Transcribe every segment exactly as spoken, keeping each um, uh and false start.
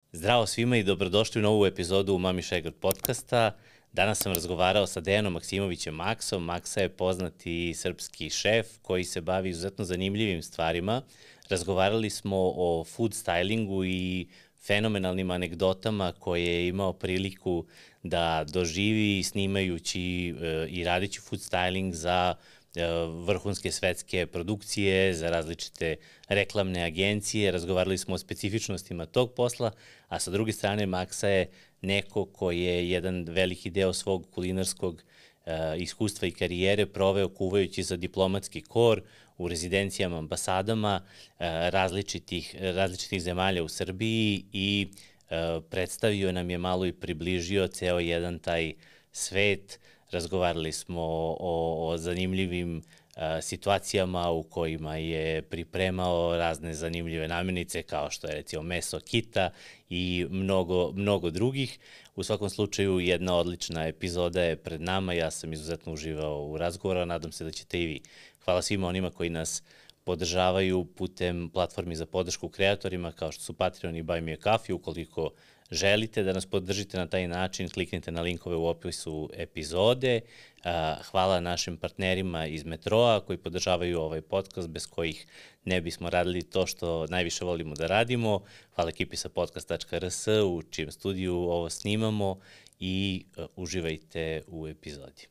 Zdravo svima i dobrodošli u novu epizodu Mami Šegrt podcasta. Danas sam razgovarao sa Dejanom Maksimovićem Maksom. Maksa je poznati srpski šef koji se bavi izuzetno zanimljivim stvarima. Razgovarali smo o food stylingu i fenomenalnim anegdotama koje je imao priliku da doživi snimajući e, i radići food styling za vrhunske svetske produkcije, za različite reklamne agencije. Razgovarali smo o specifičnostima tog posla, a sa druge strane Maksa je neko ko je jedan veliki deo svog kulinarskog uh, iskustva i karijere proveo kuvajući za diplomatski kor u rezidencijama, ambasadama uh, različitih, različitih zemalja u Srbiji i uh, predstavio nam je malo i približio ceo jedan taj svet. Razgovarali smo o, o zanimljivim a, situacijama u kojima je pripremao razne zanimljive namirnice kao što je recimo meso kita i mnogo, mnogo drugih. U svakom slučaju jedna odlična epizoda je pred nama, ja sam izuzetno uživao u razgovoru, nadam se da ćete i vi. Hvala svima onima koji nas podržavaju putem platformi za podršku kreatorima kao što su Patreon i Buy Me a Coffee. Ukoliko želite da nas podržite na taj način, kliknite na linkove u opisu epizode. Hvala našim partnerima iz Metroa koji podržavaju ovaj podcast, bez kojih ne bismo radili to što najviše volimo da radimo. Hvala ekipi sa podcast tačka r s u čijem studiju ovo snimamo i uživajte u epizodi.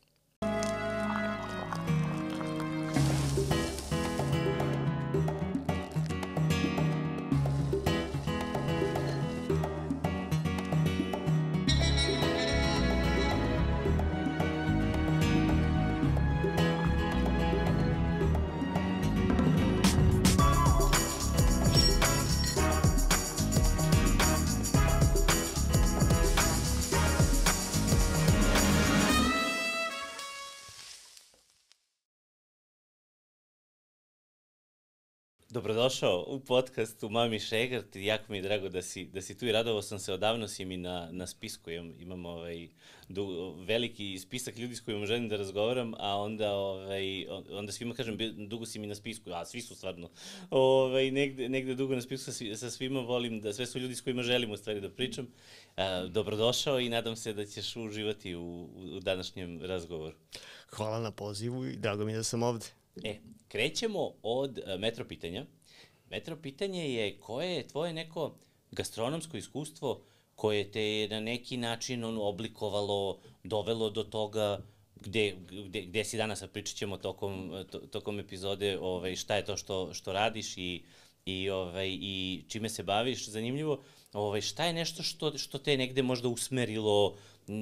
Dobrodošao u podcastu Mami Šegrt. Jako mi je drago da si, da si tu i radovao sam se, odavno si mi na, na spisku. Imam, imam ovaj, du, veliki spisak ljudi s kojima želim da razgovaram, a onda, ovaj, onda svima kažem, dugo si mi na spisku, a svi su stvarno ovaj, negde, negde dugo na spisku sa, sa svima, volim da sve su ljudi s kojima želim u stvari da pričam. A, dobrodošao i nadam se da ćeš uživati u, u današnjem razgovoru. Hvala na pozivu i drago mi da sam ovde. E, krećemo od uh, metro pitanja. Metro pitanje je koje je tvoje neko gastronomsko iskustvo koje te je na neki način ono, oblikovalo, dovelo do toga gde, gde, gde si danas, a pričat ćemo tokom, to, tokom epizode ovaj, šta je to što, što radiš i, i, ovaj, i čime se baviš. Zanimljivo, ovaj, šta je nešto što, što te negde možda usmerilo,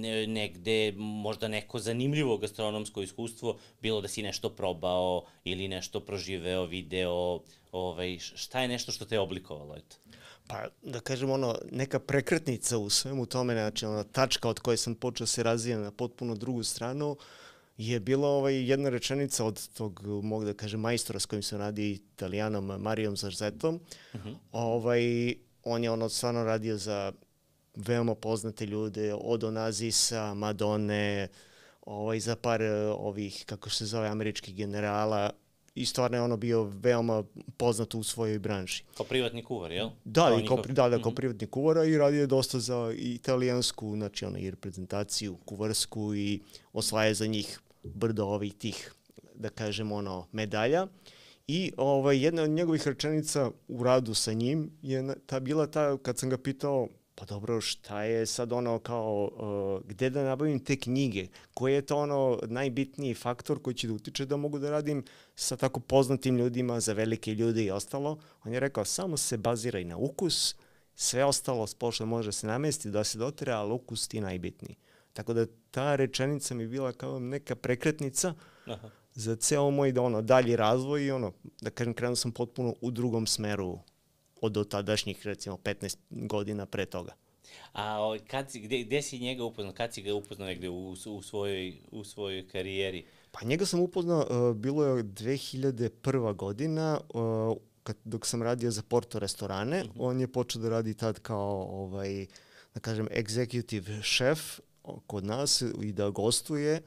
negde možda neko zanimljivo gastronomsko iskustvo, bilo da si nešto probao ili nešto proživeo, video, ovaj, šta je nešto što te je oblikovalo? Eto? Pa da kažem ono, neka prekretnica u svemu tome, znači ona tačka od koje sam počeo se razvijati na potpuno drugu stranu, je bila ovaj, jedna rečenica od tog, mogu da kažem, majstora s kojim sam radio, Italijanom Marijom Zarzetom. Uh-huh. ovaj, on je ono stvarno radio za veoma poznate ljude, od Onasisa, Madone, ovaj, za par ovih, kako se zove, američkih generala, i stvarno je ono bio veoma poznat u svojoj branži. Kao privatni kuvar, jel? Da, kao, i kao, da, da, kao privatni kuvara i radio je dosta za italijansku, znači ono, i reprezentaciju kuvarsku i osvaja za njih brdo ovih tih, da kažem, ono, medalja. I ovaj, jedna od njegovih rečenica u radu sa njim je ta, bila ta, kad sam ga pitao, pa dobro, šta je sad ono kao, uh, gde da nabavim te knjige? Koji je to ono najbitniji faktor koji će da utiče da mogu da radim sa tako poznatim ljudima, za velike ljude i ostalo? On je rekao, samo se baziraj na ukus, sve ostalo spošle može se namesti, da se dotere, ali ukus ti najbitniji. Tako da ta rečenica mi bila kao neka prekretnica. Aha. Za ceo moj da, ono, dalji razvoj i ono, da kažem, krenuo sam potpuno u drugom smeru od dotadašnjih, recimo, petnaest godina pre toga. A kad si, gde, gde si njega upoznao? Kad si ga upoznao negde u, u, svojoj, u svojoj karijeri? Pa njega sam upoznao, uh, bilo je dve hiljade prva godina, uh, kad, dok sam radio za Porto restorane. Uh-huh. On je počeo da radi tad kao, ovaj, da kažem, executive chef kod nas i da gostuje.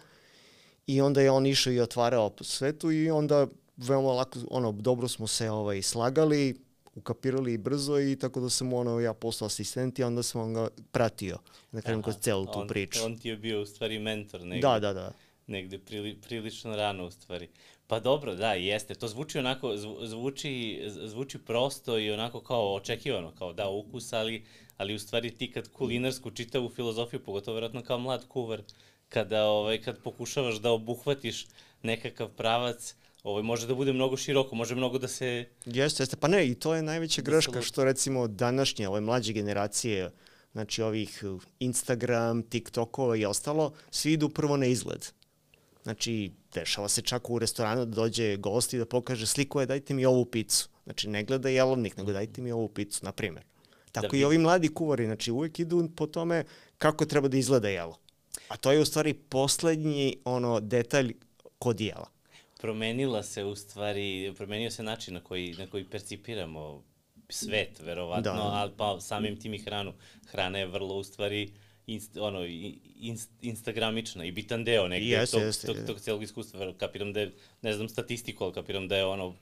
I onda je on išao i otvarao po svetu i onda veoma lako, ono, dobro smo se ovaj, slagali. ukapirali brzo i tako da sam ono, ja postao asistent i onda sam ga pratio, da kažem, kroz celu tu on, priču. On ti je bio u stvari mentor negde. Da, da, da. Negde prili, prilično rano u stvari. Pa dobro, da, jeste. To zvuči onako, zvuči, zvuči prosto i onako kao očekivano, kao da, ukus, ali, ali u stvari ti kad kulinarsku čitavu filozofiju, pogotovo vjerojatno kao mlad kuvar, kada, ovaj, kad pokušavaš da obuhvatiš nekakav pravac, ovaj, može da bude mnogo široko, može mnogo da se... Jeste, jeste. Pa ne, i to je najveća greška što recimo današnje, ove mlađe generacije, znači ovih Instagram, TikTokova i ostalo, svi idu prvo na izgled. Znači, dešava se čak u restoranu da dođe gost i da pokaže sliku je dajte mi ovu picu. Znači, ne gleda jelovnik, nego dajte mi ovu picu, na primjer. Tako da i ovi mladi kuvari, znači uvijek idu po tome kako treba da izgleda jelo. A to je u stvari poslednji ono detalj kod jela. Promenila se u stvari, promenio se način na koji, na koji percipiramo svet, verovatno, da. Ali pa samim tim i hranu. Hrana je vrlo u stvari inst, ono, inst, instagramična i bitan deo negde yes, tog, yes, tog, tog, tog celog iskustva. Kapiram da je, ne znam statistiku, ali kapiram da je ono,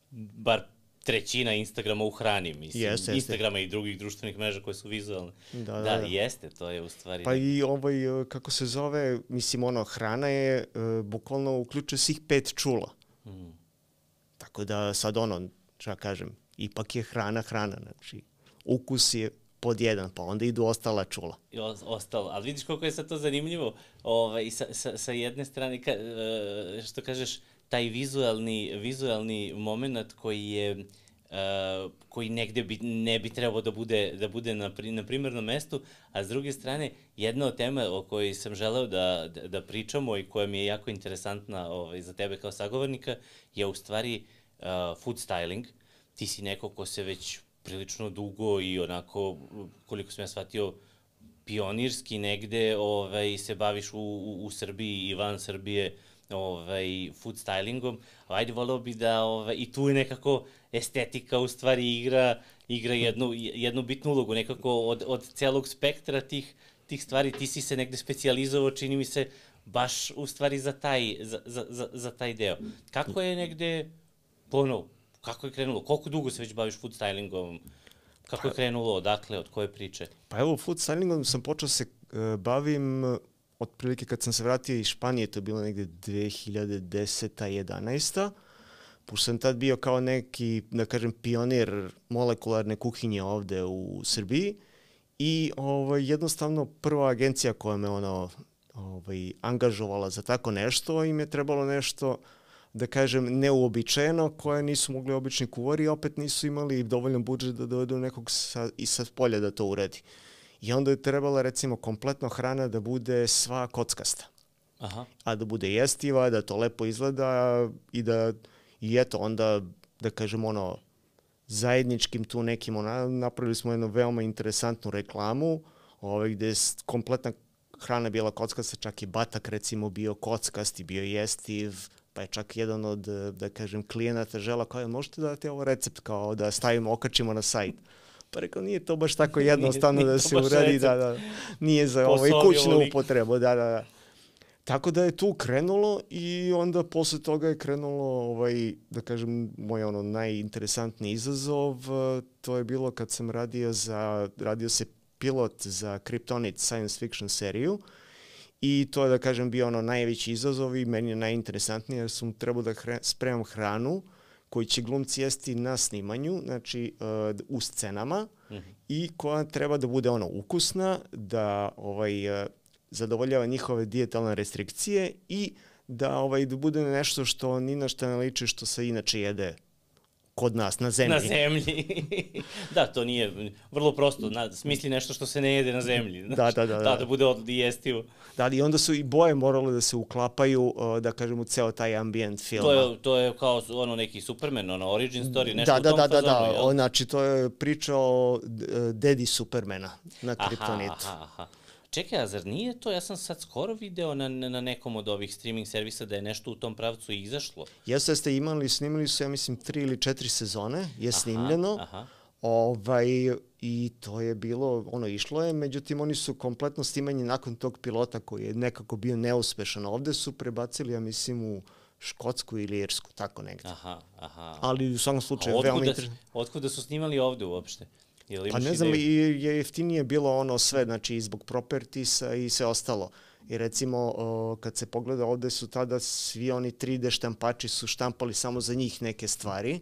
bar trećina Instagrama u hrani, mislim, yes, Instagrama yes. i drugih društvenih mreža koje su vizualne. Da, da, da, da, jeste, to je u stvari... Pa i ovaj, kako se zove, mislim, ono, hrana je, uh, bukvalno uključuje svih pet čula. Mm. Tako da sad ono, šta kažem, ipak je hrana hrana, znači, ukus je pod jedan, pa onda idu ostala čula. I o, ostalo, ali vidiš koliko je sad to zanimljivo, ovaj, sa, sa, sa jedne strane, ka, što kažeš, taj vizualni, vizualni moment koji je uh, koji negde bi, ne bi trebao da bude, da bude na, na primernom mestu, a s druge strane, jedna od tema o kojoj sam želeo da, da, da pričamo i koja mi je jako interesantna ovaj, za tebe kao sagovornika, je u stvari uh, food styling. Ti si neko ko se već prilično dugo i onako, koliko sam ja shvatio, pionirski negde ovaj, se baviš u, u, u Srbiji i van Srbije ovaj, food stylingom. Ajde, voleo bi da ovaj, i tu je nekako estetika u stvari igra, igra jednu, jednu bitnu ulogu, nekako od, od celog spektra tih, tih stvari. Ti si se negde specijalizovao, čini mi se, baš u stvari za taj, za, za, za, za taj deo. Kako je negde, ponovo, kako je krenulo? Koliko dugo se već baviš food stylingom? Kako je krenulo? Odakle? Od koje priče? Pa evo, food stylingom sam počeo se uh, bavim uh, otprilike kad sam se vratio iz Španije, to je bilo negde dve hiljade deseta jedanaesta Pošto sam tad bio kao neki, da kažem, pionir molekularne kuhinje ovde u Srbiji i ovaj, jednostavno prva agencija koja me ono, ovaj, angažovala za tako nešto, im je trebalo nešto, da kažem, neuobičajeno, koje nisu mogli obični kuvari i opet nisu imali dovoljan budžet da dovedu nekog sa, i sa polja da to uredi. I onda je trebala, recimo, kompletno hrana da bude sva kockasta. Aha. A da bude jestiva, da to lepo izgleda i da, i eto, onda, da kažem, ono, zajedničkim tu nekim, ono, napravili smo jednu veoma interesantnu reklamu, ovaj, gde je kompletna hrana bila kockasta, čak i batak, recimo, bio kockast i bio jestiv, pa je čak jedan od, da kažem, klijenata žela kao, možete da date ovo recept, kao da stavimo, okačimo na sajt. Pa rekao, nije to baš tako jednostavno da se uradi, da, da, nije za ovaj kućnu upotrebu, da, da, da. Tako da je tu krenulo i onda posle toga je krenulo, ovaj, da kažem, moj ono najinteresantniji izazov, to je bilo kad sam radio za, radio se pilot za Kryptonite science fiction seriju i to je, da kažem, bio ono najveći izazov i meni je najinteresantniji jer sam trebao da hre, spremam hranu koji će glumci jesti na snimanju, znači uh, u scenama mm-hmm. i koja treba da bude ono ukusna, da ovaj uh, zadovoljava njihove dijetalne restrikcije i da ovaj da bude nešto što ni na šta ne liči što se inače jede kod nas, na zemlji. Na zemlji. Da, to nije vrlo prosto. Na, smisli nešto što se ne jede na zemlji. Da, da, da. Da, da, da bude jestivo. Da, i onda su i boje morale da se uklapaju, da kažem, u ceo taj ambijent filma. To je, to je kao ono neki Superman, ono origin story, nešto da, u tom da, da, fazonu, da, jel? Da, znači to je priča o dedi Supermana na Kryptonitu. Aha, aha, aha. Čekaj, a zar nije to? Ja sam sad skoro video na, na nekom od ovih streaming servisa da je nešto u tom pravcu izašlo. Jeste, ste imali, snimili su, ja mislim, tri ili četiri sezone, je snimljeno. Aha, aha. Ovaj, i to je bilo, ono, išlo je, međutim, oni su kompletno snimanje nakon tog pilota koji je nekako bio neuspešan. Ovde su prebacili, ja mislim, u Škotsku ili Irsku, tako negde. Aha, aha. Ali u svakom slučaju otkuda, veoma interesantno. Otkuda su snimali ovde uopšte? Pa ne znam, i je jeftinije bilo ono sve, znači i zbog propertisa i sve ostalo. I recimo, kad se pogleda ovde su tada svi oni tri D štampači su štampali samo za njih neke stvari,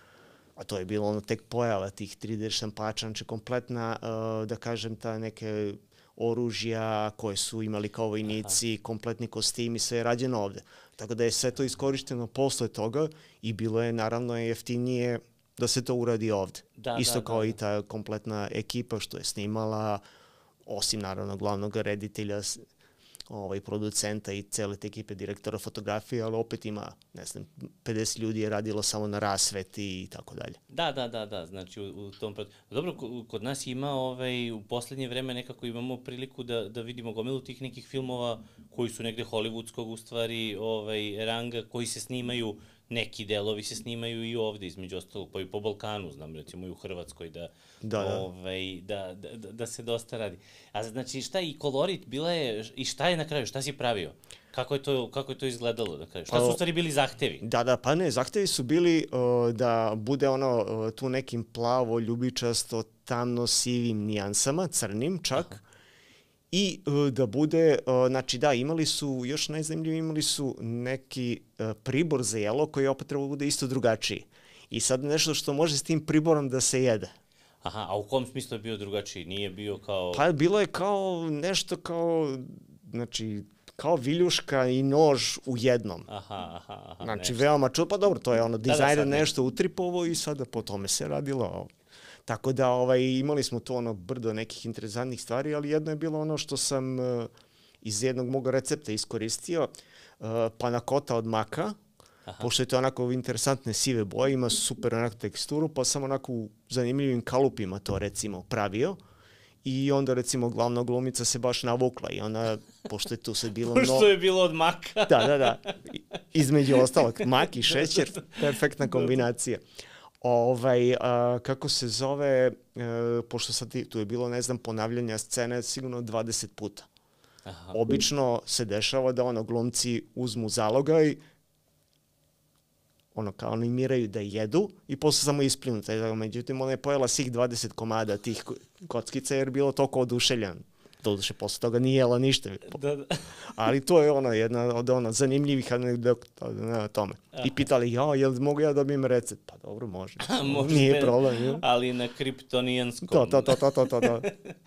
a to je bilo ono tek pojava tih tri D štampača, znači kompletna, da kažem, ta neke oružja koje su imali kao vojnici, aha, kompletni kostimi, sve je rađeno ovde. Tako da je sve to iskorišteno posle toga i bilo je naravno jeftinije da se to uradi ovde. Da, Isto da, kao da, da. i ta kompletna ekipa što je snimala, osim naravno glavnog reditelja, ovaj, producenta i cele te ekipe direktora fotografije, ali opet ima, ne znam, pedeset ljudi je radilo samo na rasveti i tako dalje. Da, da, da, da, znači u, u tom... Dobro, kod nas ima, ovaj, u poslednje vreme nekako imamo priliku da, da vidimo gomilu tih nekih filmova koji su negde hollywoodskog u stvari ovaj, ranga, koji se snimaju, neki delovi se snimaju i ovde, između ostalog, pa i po Balkanu, znam, recimo i u Hrvatskoj, da, da, da. Ovaj, da, da, da se dosta radi. A znači, šta i kolorit bila je, i šta je na kraju, šta si pravio? Kako je to, kako je to izgledalo na kraju? Šta su u stvari bili zahtevi? Da, da, pa ne, zahtevi su bili uh, da bude ono uh, tu nekim plavo, ljubičasto, tamno, sivim nijansama, crnim čak, aha, i uh, da bude, uh, znači da, imali su, još najzanimljivije, imali su neki uh, pribor za jelo koji opet treba bude isto drugačiji. I sad nešto što može s tim priborom da se jede. Aha, a u kom smislu je bio drugačiji? Nije bio kao... Pa bilo je kao nešto kao, znači, kao viljuška i nož u jednom. Aha, aha, aha. Znači, nešto. veoma čudno, pa dobro, to je ono, dizajner da, da, nešto utripovo i sada po tome se radilo. Tako da ovaj, imali smo to ono brdo nekih interesantnih stvari, ali jedno je bilo ono što sam uh, iz jednog mog recepta iskoristio, uh, panakota od maka, aha, pošto je to onako interesantne sive boje, ima super onako teksturu, pa sam onako u zanimljivim kalupima to recimo pravio. I onda, recimo, glavna glumica se baš navukla i ona, pošto je tu sad bilo mnogo... Pošto je bilo od maka. Da, da, da. Između ostalog, mak i šećer, perfektna kombinacija. Ovaj, a, kako se zove, a, pošto sad tu je bilo, ne znam, ponavljanja scene sigurno dvadeset puta. Aha. Obično se dešava da ono, glumci uzmu zalogaj, ono kao animiraju da jedu i posle samo ispljunu. Međutim, ona je pojela svih dvadeset komada tih kockica jer je bilo toliko oduševljan. Doduše, posle toga nije jela ništa. Da, da. Ali to je ono, jedna od ono, zanimljivih anegdota na tome. Aha. I pitali, ja, jel mogu ja dobijem recept? Pa dobro, može. Nije problem. Je. Ali na kriptonijanskom. To, to, to, to, to, to. to.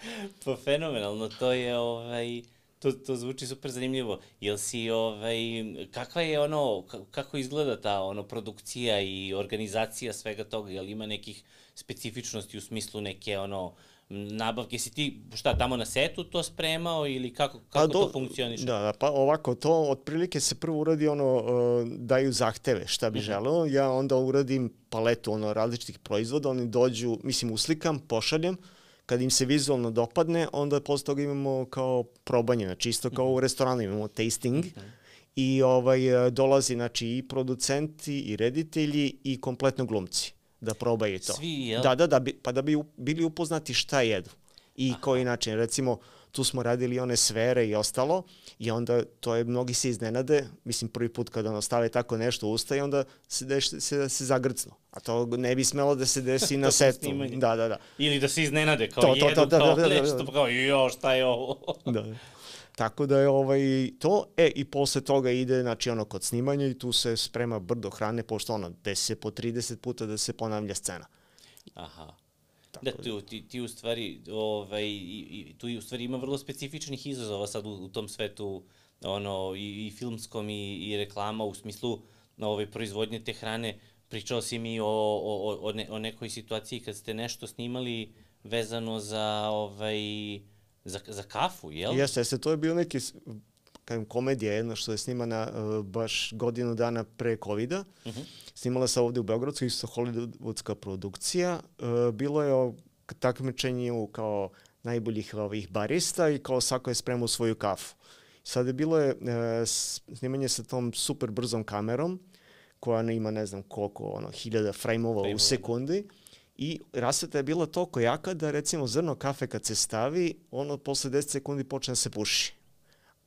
Pa fenomenalno, to je ovaj... To, to zvuči super zanimljivo. Jel si, ovaj, kakva je ono, kako izgleda ta ono produkcija i organizacija svega toga? Jel ima nekih specifičnosti u smislu neke ono nabavke? Si ti, šta, tamo na setu to spremao ili kako, kako pa do, to funkcioniše? Da, pa ovako, to otprilike se prvo uradi ono, uh, daju zahteve šta bi uh-huh. želeo. Ja onda uradim paletu ono različitih proizvoda, oni dođu, mislim, uslikam, pošaljem. Kad im se vizualno dopadne, onda posle toga imamo kao probanje, znači isto kao u restoranu imamo tasting uh-huh. i ovaj, dolazi znači, i producenti, i reditelji, i kompletno glumci da probaju to. Svi, jel? Da, da, da, bi, pa da bi bili upoznati šta jedu i aha. koji način. Recimo, tu smo radili one sfere i ostalo i onda to je, mnogi se iznenade, mislim prvi put kada ono stave tako nešto u usta i onda se, deš, se, da se zagrcnu. A to ne bi smelo da se desi na setu. Da, da, da. Ili da se iznenade, kao to, to, jedu, to, da, kao da, da, da, nešto, da, da. kao jo, šta je ovo? Da. Tako da je ovaj, to, e, i posle toga ide, znači, ono, kod snimanja i tu se sprema brdo hrane, pošto ono, desi se po trideset puta da se ponavlja scena. Aha. Tako da, tu, ti, ti u stvari, ovaj, i, i, tu i u stvari ima vrlo specifičnih izazova sad u, u tom svetu, ono, i, i filmskom i, i reklama, u smislu ovaj, proizvodnje te hrane. Pričao si mi o, o, o, ne, o nekoj situaciji kad ste nešto snimali vezano za, ovaj, za, za kafu, jel? Jeste, jeste, to je bio neki, kažem, komedija jedna što je snimana uh, baš godinu dana pre kovida. Uh-huh. Snimala se ovde u Beogradu, isto hollywoodska produkcija. Uh, bilo je o takmičenju kao najboljih ovih barista i kao svako je spremao svoju kafu. Sad je bilo je uh, snimanje sa tom super brzom kamerom, koja ne ima ne znam koliko, ono, hiljada frame-ova u sekundi. I rasveta je bila toliko jaka da recimo zrno kafe kad se stavi, ono posle deset sekundi počne da se puši.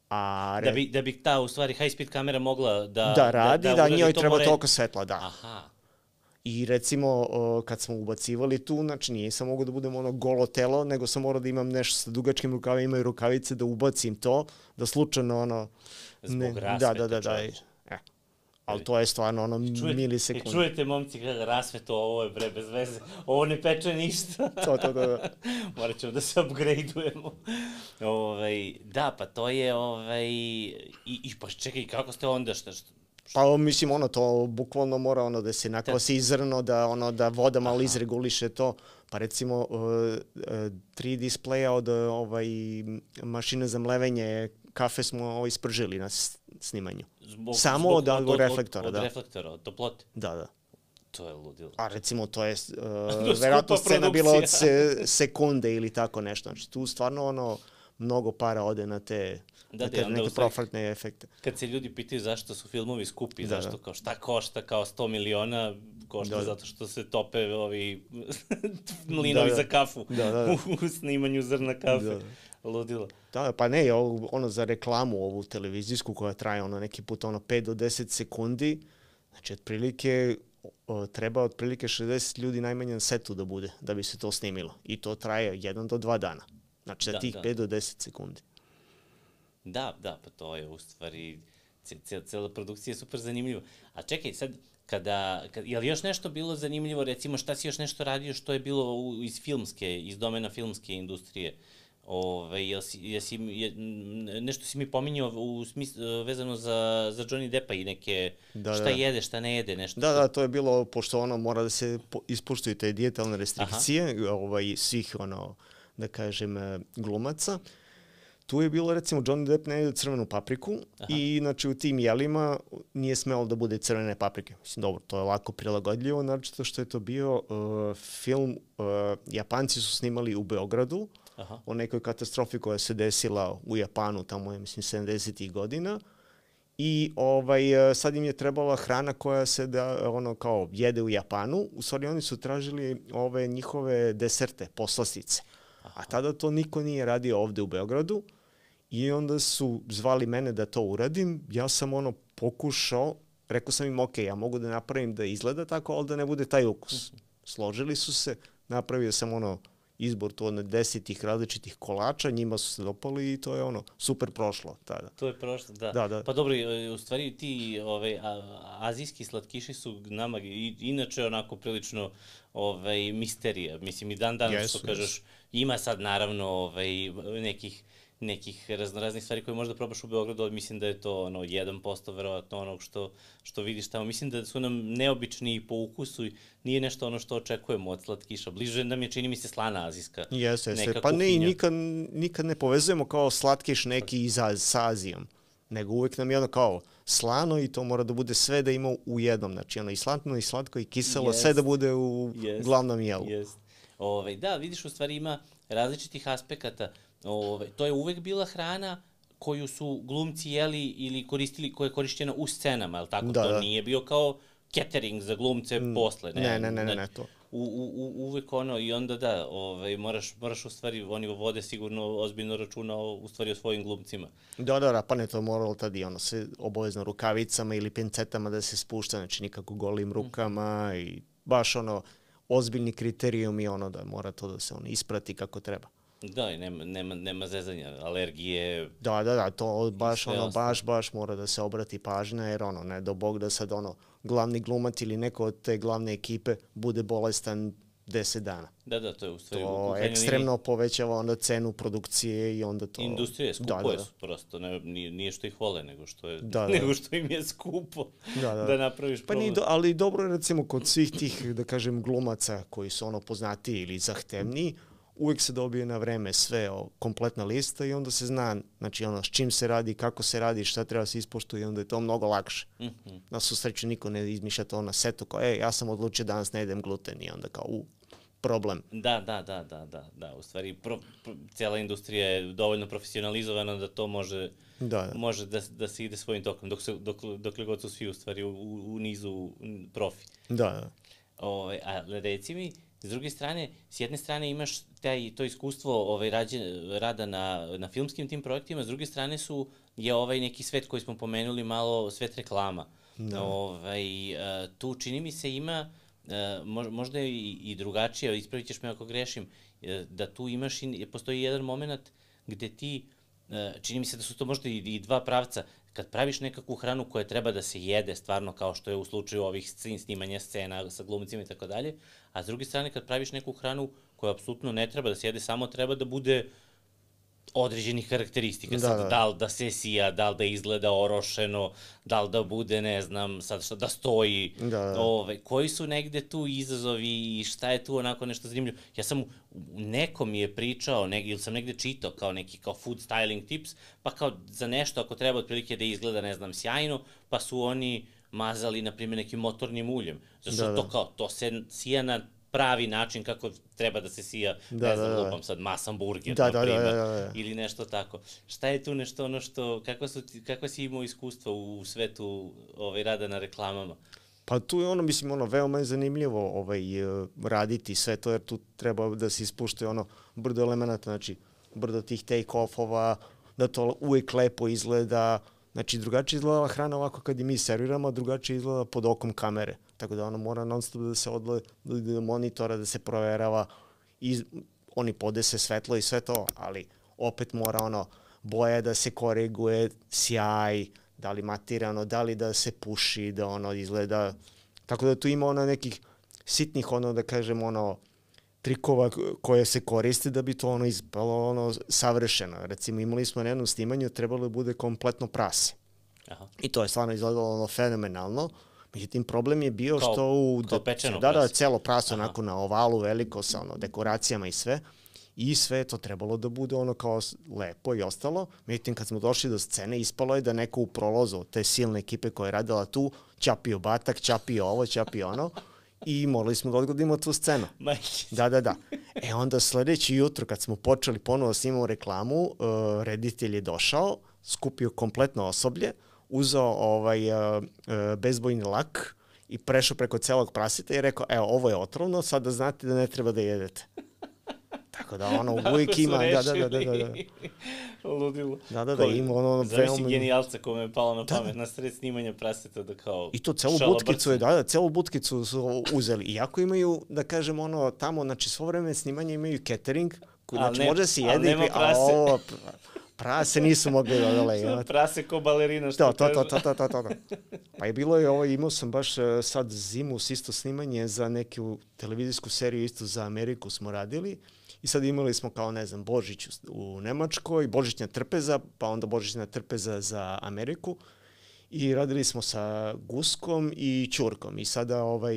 A da, bi, da bi ta, u stvari, high speed kamera mogla da... Da radi, da, da, da njoj treba more... toliko svetla, da. Aha. I recimo, kad smo ubacivali tu, znači nije sam mogao da budem ono golo telo, nego sam morao da imam nešto sa dugačkim rukavima i rukavice, da ubacim to, da slučajno ono... Zbog ne, rasveta, da, da, da, da, e. Ali to je stvarno ono milisekunde. I čujete, momci, kada rasveto, ovo je bre, bez veze, ovo ne peče ništa. To, to, to, da. Morat ćemo da se upgradeujemo. Ovaj, da, pa to je, ovaj, i, i pa čekaj, kako ste onda, šta, šta, Pa mislim ono to bukvalno mora ono da se nakvasi zrno, da ono da voda malo izreguliše to. Pa recimo uh, tri displeja od ovaj mašine za mlevenje kafe smo ovaj spržili na snimanju. Zbog, Samo zbog, od, od, od reflektora, od, da. Od reflektora, od toplote. Da, da. To je ludilo. A recimo to je uh, verovatno scena bila od se, sekunde ili tako nešto. Znači tu stvarno ono mnogo para ode na te Da, neke, da, neke profitne efekte. Kad se ljudi pitaju zašto su filmovi skupi, da, zašto da. kao šta košta kao sto miliona, košta da, da. zato što se tope ovi mlinovi da, da. za kafu da, da, da. u snimanju zrna kafe. Da, da. Ludilo. Da, pa ne, ono za reklamu ovu televizijsku koja traje ono neki put ono pet do deset sekundi, znači otprilike o, treba otprilike šezdeset ljudi najmanje na setu da bude da bi se to snimilo i to traje jedan do dva dana. Znači za da, tih da. pet do deset sekundi. Da, da, pa to je u stvari, cijela produkcija je super zanimljiva. A čekaj, sad, kada, kada, je li još nešto bilo zanimljivo, recimo šta si još nešto radio što je bilo u, iz filmske, iz domena filmske industrije? Ove, jel si, jel si, je, nešto si mi pominjao u smislu, vezano za, za Johnny Deppa i neke, da, šta da. jede, šta ne jede, nešto. Da, da, to je bilo, pošto ono mora da se ispuštuju te dijetalne restrikcije, ovaj, svih, ono, da kažem, glumaca. Tu je bilo, recimo, Johnny Depp ne jede crvenu papriku. Aha. I, znači, u tim jelima nije smelo da bude crvene paprike. Mislim, dobro, to je lako prilagodljivo, znači, to što je to bio uh, film, uh, Japanci su snimali u Beogradu, aha, o nekoj katastrofi koja se desila u Japanu, tamo je, mislim, sedamdesetih godina. I ovaj, sad im je trebala hrana koja se da, ono, kao jede u Japanu. U stvari, oni su tražili ove njihove deserte, poslastice. A tada to niko nije radio ovde u Beogradu i onda su zvali mene da to uradim. Ja sam ono pokušao, rekao sam im ok, ja mogu da napravim da izgleda tako, ali da ne bude taj ukus. Složili su se, napravio sam ono izbor tu od desetih različitih kolača, njima su se dopali i to je ono super prošlo tada. To je prošlo, da. Da, da. Pa dobro, u stvari ti ove, a, azijski slatkiši su nama i, inače onako prilično ovaj, misterija. Mislim i dan danas yes, što kažeš, yes. Ima sad naravno ovaj, nekih nekih raznoraznih stvari koje možda probaš u Beogradu, ali mislim da je to ono jedan posto verovatno onog što, što vidiš tamo. Mislim da su nam neobični po ukusu i nije nešto ono što očekujemo od slatkiša. Bliže nam je, čini mi se, slana azijska. Jeste, jeste. Pa ne, nikad, nikad ne povezujemo kao slatkiš neki iz, sa Azijom, nego uvek nam je ono kao slano i to mora da bude sve da ima u jednom. Znači ono i slatno i slatko i kiselo, yes, sve da bude u yes, glavnom jelu. Yes. Ove, da, vidiš, u stvari ima različitih aspekata. Ove, to je uvek bila hrana koju su glumci jeli ili koristili, koja je korišćena u scenama, ali tako? Da, to da. Nije bio kao catering za glumce mm, posle. Ne, ne, ne, ne, ne, ne to. U, u, uvek ono, i onda da, ovaj, moraš, moraš u stvari, oni vode sigurno ozbiljno računa o, u stvari o svojim glumcima. Da, da, da, pa ne, to moralo tad i ono, sve obavezno rukavicama ili pincetama da se spušta, znači nikako golim rukama mm. i baš ono, ozbiljni kriterijum i ono da mora to da se ono isprati kako treba. Da, i nema, nema, nema zezanja, alergije. Da, da, da, to baš, ono, ostalo. baš, baš mora da se obrati pažnja, jer ono, ne do Bog da sad ono, glavni glumac ili neko od te glavne ekipe bude bolestan deset dana. Da, da, to je u stvari... To ekstremno liniji povećava onda cenu produkcije i onda to... Industrije, skupo da, da, da. je prosto, ne, nije, nije što ih vole, nego što, je, da, da. nego što im je skupo da, da. da napraviš pa problem. Do, ali dobro je recimo kod svih tih, da kažem, glumaca koji su ono poznatiji ili zahtevniji, uvijek se dobije na vreme sve, o, kompletna lista i onda se zna, znači ono, s čim se radi, kako se radi, šta treba se ispoštuje i onda je to mnogo lakše. Mm -hmm. Na svu sreću niko ne izmišlja to na setu kao, ej, ja sam odlučio danas ne jedem gluten i onda kao, u, problem. Da, da, da, da, da, da, u stvari pro, pro, cijela industrija je dovoljno profesionalizovana da to može, da, da. može da, da se ide svojim tokom, dok se, dok, dokle god su svi u stvari u, u nizu profi. Da, da. O, a reci mi, S druge strane, s jedne strane imaš taj, to iskustvo ovaj, rađe, rada na, na filmskim tim projektima, s druge strane su, je ovaj neki svet koji smo pomenuli malo, svet reklama. Da. Ovaj, uh, tu čini mi se ima, uh, možda je i, i drugačije, ispravit ćeš me ako grešim, uh, da tu imaš, i, postoji jedan moment gde ti, uh, čini mi se da su to možda i, i dva pravca, kad praviš nekakvu hranu koja treba da se jede, stvarno kao što je u slučaju ovih scen, snimanja scena sa glumcima i tako dalje, a s druge strane kad praviš neku hranu koja apsolutno ne treba da se jede, samo treba da bude određenih karakteristika, da, sad, da. da li da se sija, da li da izgleda orošeno, da li da bude, ne znam, sad šta, da stoji, da, da. Ove, koji su negde tu izazovi i šta je tu onako nešto zanimljivo. Ja sam, neko mi je pričao, ne, ili sam negde čitao kao neki kao food styling tips, pa kao za nešto ako treba otprilike da izgleda, ne znam, sjajno, pa su oni mazali, na primjer, nekim motornim uljem. Zašto da, da. to kao, to se sija na pravi način kako treba da se sija, da, ne znam, da, lupam sad, masan burger, da, na primjer, da, da, da, da. ili nešto tako. Šta je tu nešto ono što, kakva, su, kakva si imao iskustva u svetu ovaj, rada na reklamama? Pa tu je ono, mislim, ono, veoma je zanimljivo ovaj, raditi sve to, jer tu treba da se ispušte ono brdo elemenata, znači brdo tih take-offova, da to uvijek lepo izgleda, znači drugačije izgleda hrana ovako kad je mi serviramo, a drugačije izgleda pod okom kamere. Tako da ono mora non stop da se odle do monitora, da se proverava, i oni podese svetlo i sve to, ali opet mora ono boja da se koriguje, sjaj, da li matirano, da li da se puši, da ono izgleda. Tako da tu ima ono nekih sitnih, ono da kažem, ono trikova koje se koriste da bi to ono ispalo ono savršeno. Recimo imali smo na jednom snimanju, trebalo da bude kompletno prase. Aha. I to je stvarno izgledalo ono fenomenalno. Međutim, problem je bio kao, što u... Kao pečeno da, da, celo praso onako na ovalu veliko sa ono dekoracijama i sve. I sve to trebalo da bude ono kao lepo i ostalo. Međutim, kad smo došli do scene, ispalo je da neko u prolozu te silne ekipe koja je radila tu, ćapio batak, ćapio ovo, ćapio ono. I morali smo da odgodimo tu scenu. Da, da, da. E onda sledeći jutro kad smo počeli ponovo snimamo reklamu, uh, reditelj je došao, skupio kompletno osoblje, uzeo ovaj uh, uh, bezbojni lak i prešao preko celog praseta i rekao, evo, ovo je otrovno, sad da znate da ne treba da jedete. Tako da ono uvijek ima, da, da, da, da, da. Ludilo. Da, da, da, ima ono... Zavisi genijalca kome je palo na pamet, na sred snimanja praseta da kao... I to celu butkicu je, da, da, celu butkicu su uzeli. Iako imaju, da kažem, ono, tamo, znači, svo vreme snimanja imaju catering, znači, može se jede... Ali nema prase. A ovo, prase nisu mogli da dole. Prase ko balerina, što kaže. To, to, to, to, to, to. Pa je bilo je ovo, imao sam baš sad zimu isto snimanje za neku televizijsku seriju, isto za Ameriku smo radili. I sad imali smo kao, ne znam, Božić u Nemačkoj, Božićna trpeza, pa onda Božićna trpeza za Ameriku. I radili smo sa Guskom i Ćurkom. I sada ovaj,